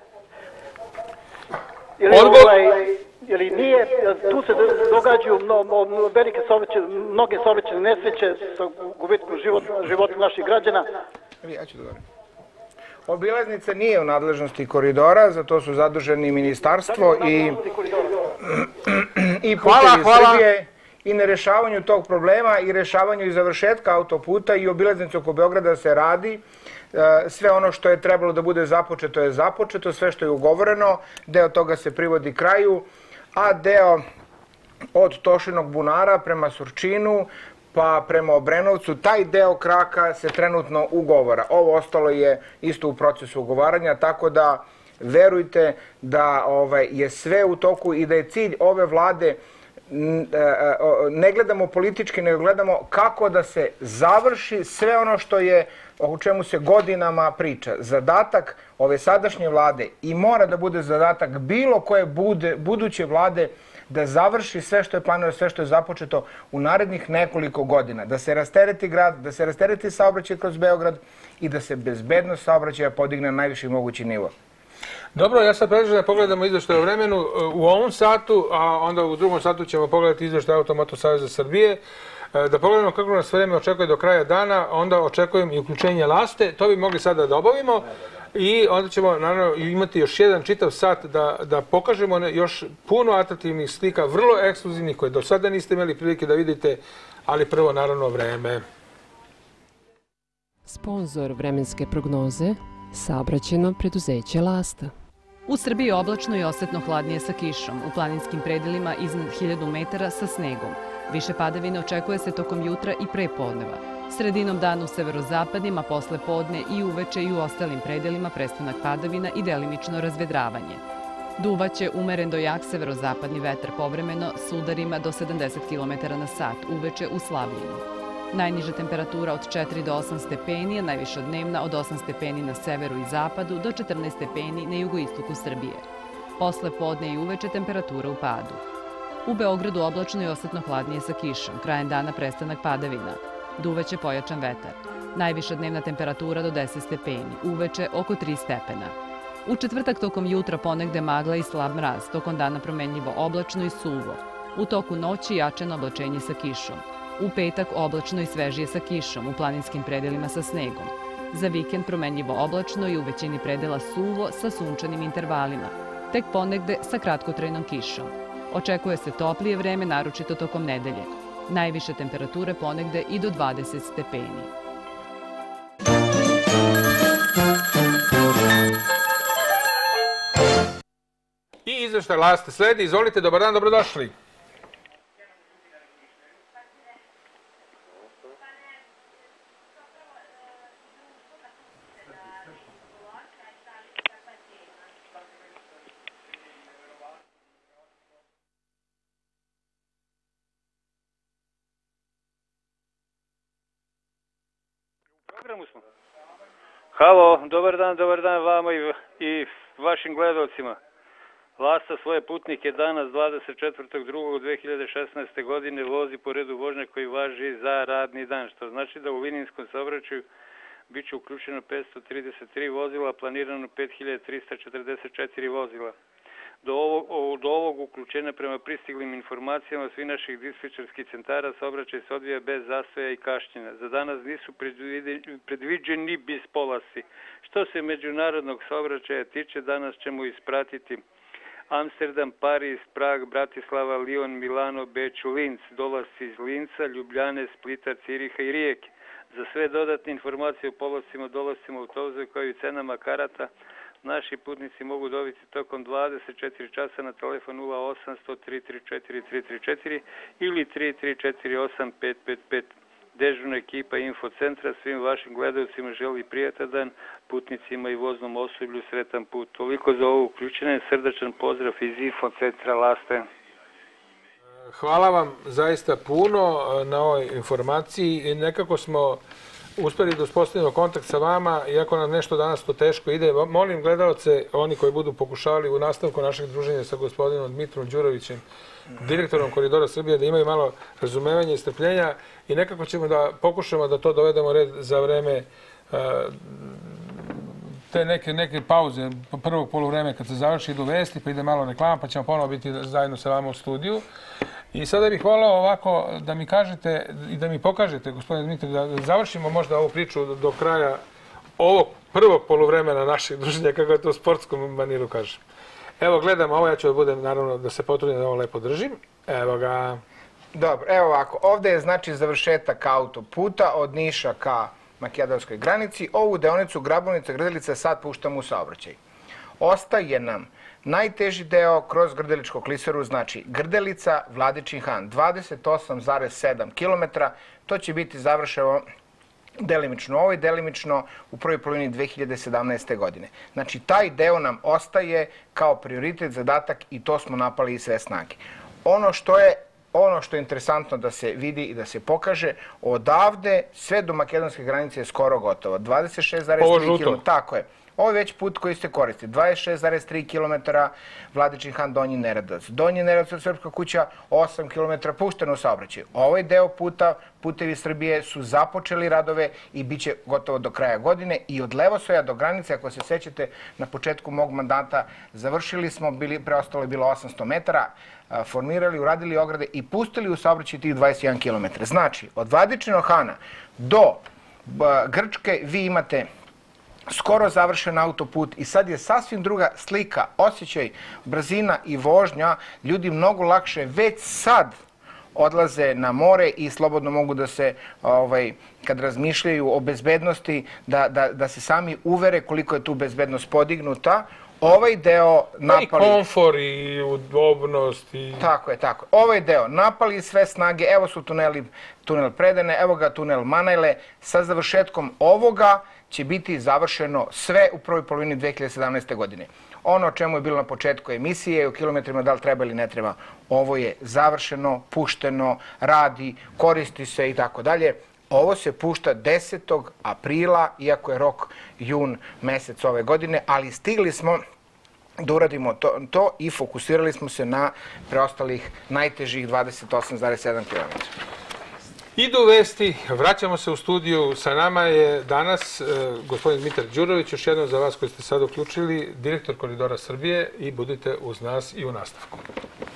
Ili nije, tu se događaju mnoge saobraćajne nesreće sa gubitkom života naših građana. Ja ću govoriti. Obilaznica nije u nadležnosti koridora, za to su zaduženi ministarstvo i Putevi Srbije i na rešavanju tog problema i rešavanju i završetka autoputa i obilaznice oko Beograda se radi. Sve ono što je trebalo da bude započeto je započeto, sve što je ugovoreno, deo toga se privodi kraju, a deo od Tošinog bunara prema Surčinu pa prema Obrenovcu, taj deo kraka se trenutno ugovora. Ovo ostalo je isto u procesu ugovaranja, tako da verujte da je sve u toku i da je cilj ove vlade, ne gledamo politički, nego gledamo kako da se završi sve ono što je, o čemu se godinama priča. Zadatak ove sadašnje vlade i mora da bude zadatak bilo koje buduće vlade da završi sve što je planirano, sve što je započeto u narednih nekoliko godina. Da se rastereti grad, da se rastereti saobraćaj kroz Beograd i da se bezbednost saobraćaja podigne na najviši mogući nivo. Dobro, ja sad predlažem da pogledamo izveštaj o vremenu u ovom satu, a onda u drugom satu ćemo pogledati izveštaj Automoto Saveza Srbije. Da pogledamo kako nas vreme očekuje do kraja dana, onda očekujem i uključenje laste. To bi mogli sada da obavimo i onda ćemo naravno imati još jedan čitav sat da pokažemo još puno atraktivnih slika, vrlo ekskluzivnih koje do sada niste imali prilike da vidite, ali prvo naravno vreme. Sponzor vremenske prognoze, saobraćajno preduzeće Lasta. U Srbiji oblačno i osetno hladnije sa kišom, u planinskim predelima iznad 1000 metara sa snegom. Više padavine očekuje se tokom jutra i pre podneva. Sredinom dana u severozapadnim, a posle podne i uveče i u ostalim predelima prestanak padavina i delimično razvedravanje. Duvaće umeren do jak severozapadni vetar povremeno s udarima do 70 km na sat, uveče u Slavljinu. Najniža temperatura od 4 do 8 stepeni, a najviša dnevna od 8 stepeni na severu i zapadu do 14 stepeni na jugoistoku Srbije. Posle podne i uveče temperatura u padu. U Beogradu oblačno i osetno hladnije sa kišom, krajem dana prestanak padavina. Duvaće pojačan vetar. Najviša dnevna temperatura do 10 stepeni, uveče oko 3 stepena. U četvrtak tokom jutra ponegde magla i slab mraz, tokom dana promenljivo oblačno i suvo. U toku noći jačano oblačenje sa kišom. U petak oblačno i svežije sa kišom, u planinskim predelima sa snegom. Za vikend promenljivo oblačno i u većini predela suvo sa sunčanim intervalima. Tek ponegde sa kratkotrajnom kišom. Očekuje se toplije vreme, naročito tokom nedelje. Najviše temperature ponegde i do 20 stepeni. I izveštaj Laste sledi. Izvolite, dobar dan, dobrodošli. Halo, dobar dan vama i vašim gledalcima. Lasta svoje putnike danas 24.2.2016. godine vozi po redu vožnje koji važi za radni dan, što znači da u linijskom saobraćaju bit će uključeno 533 vozila, planirano 5344 vozila. Do ovog uključenja prema pristiglim informacijama svih naših dispečerskih centara saobraćaj se odvija bez zastoja i kašnjenja. Za danas nisu predviđeni bis polasi. Što se međunarodnog saobraćaja tiče, danas ćemo ispratiti Amsterdam, Pariz, Prag, Bratislava, Lion, Milano, Beč, Linz, dolasci iz Linca, Ljubljane, Splita, Ciriha i Rijeke. Za sve dodatne informacije o polascima, dolascima autobusa kao i cenama karata naši putnici mogu dobiti tokom 24 časa na telefon 0800 334 334 ili 3348 555. Dežurna ekipa Infocentra svim vašim gledalcima želi prijatan dan, putnicima i voznom osoblju sretan put. Toliko za ovo uključenje, srdačan pozdrav iz Infocentra Laste. Hvala vam zaista puno na ovoj informaciji. Nekako smo uspeli da uspostavimo kontakt sa vama, iako nam nešto danas to teško ide. Molim gledalce, oni koji budu pokušavali u nastavku našeg druženja sa gospodinom Dmitrom Đurovićem, direktorom Koridora Srbije, da imaju malo razumevanja i strpljenja i nekako ćemo da pokušamo da to dovedemo red za vreme te neke pauze, prvog poluvreme kad se završi, idu vesti, pa ide malo reklama, pa ćemo ponovo biti zajedno sa vama u studiju. I sada bih voleo ovako da mi kažete i da mi pokažete, gospodine Dmitri, da završimo možda ovu priču do kraja ovog prvog poluvremena našeg druženja, kako je to u sportskom maniru kažem. Evo, gledamo ovo, ja ću da budem, naravno, da se potrudim da ovo lepo držim. Evo ga. Dobro, evo ovako, ovde je znači završetak autoputa od Niša ka makedonskoj granici. Ovu deonicu Grabovnica-Grdelica sad puštamo u saobraćaj. Ostaje nam najteži deo kroz Grdeličku kliseru, znači Grdelica, Vladičin Han, 28,7 km. To će biti završeno delimično ovo i delimično u prvoj polovini 2017. godine. Znači, taj deo nam ostaje kao prioritet, zadatak i to smo napali i sve snage. Ono što je interesantno da se vidi i da se pokaže, odavde sve do makedonske granice je skoro gotovo. 26,3 km. Tako je. Ovo je već put koji se koristi. 26,3 km Vladičin Han, Donji Neredovac. Donji Neredovac, Srpska kuća, 8 km pušteno u saobraćaju. Ovaj deo puta, Putevi Srbije, su započeli radove i bit će gotovo do kraja godine. I od Levosoja do granice, ako se sećate, na početku mog mandata završili smo, preostalo je bilo 800 metara, formirali, uradili ograde i pustili u saobraćaj tih 21 km. Znači, od Vladičinog Hana do Grčke vi imate skoro završen autoput i sad je sasvim druga slika, osjećaj, brzina i vožnja. Ljudi mnogo lakše već sad odlaze na more i slobodno mogu da se, kad razmišljaju o bezbednosti, da se sami uvere koliko je tu bezbednost podignuta. Ovaj deo napali... I komfor i udobnost i... Tako je, tako. Ovaj deo napali sve snage, evo su tunel Predene, evo ga tunel Manajle. Sa završetkom ovoga će biti završeno sve u prvoj polovini 2017. godine. Ono o čemu je bilo na početku emisije, u kilometrima da li treba ili ne treba, ovo je završeno, pušteno, radi, koristi se i tako dalje. Ovo se pušta 10. aprila, iako je rok jun mesec ove godine, ali stigli smo da uradimo to i fokusirali smo se na preostalih najtežih 28,7 km. Idu vesti, vraćamo se u studiju. Sa nama je danas gospodin Dmitar Đurović, još jednom za vas koji ste sad uključili, direktor Koridora Srbije, i budite uz nas i u nastavku.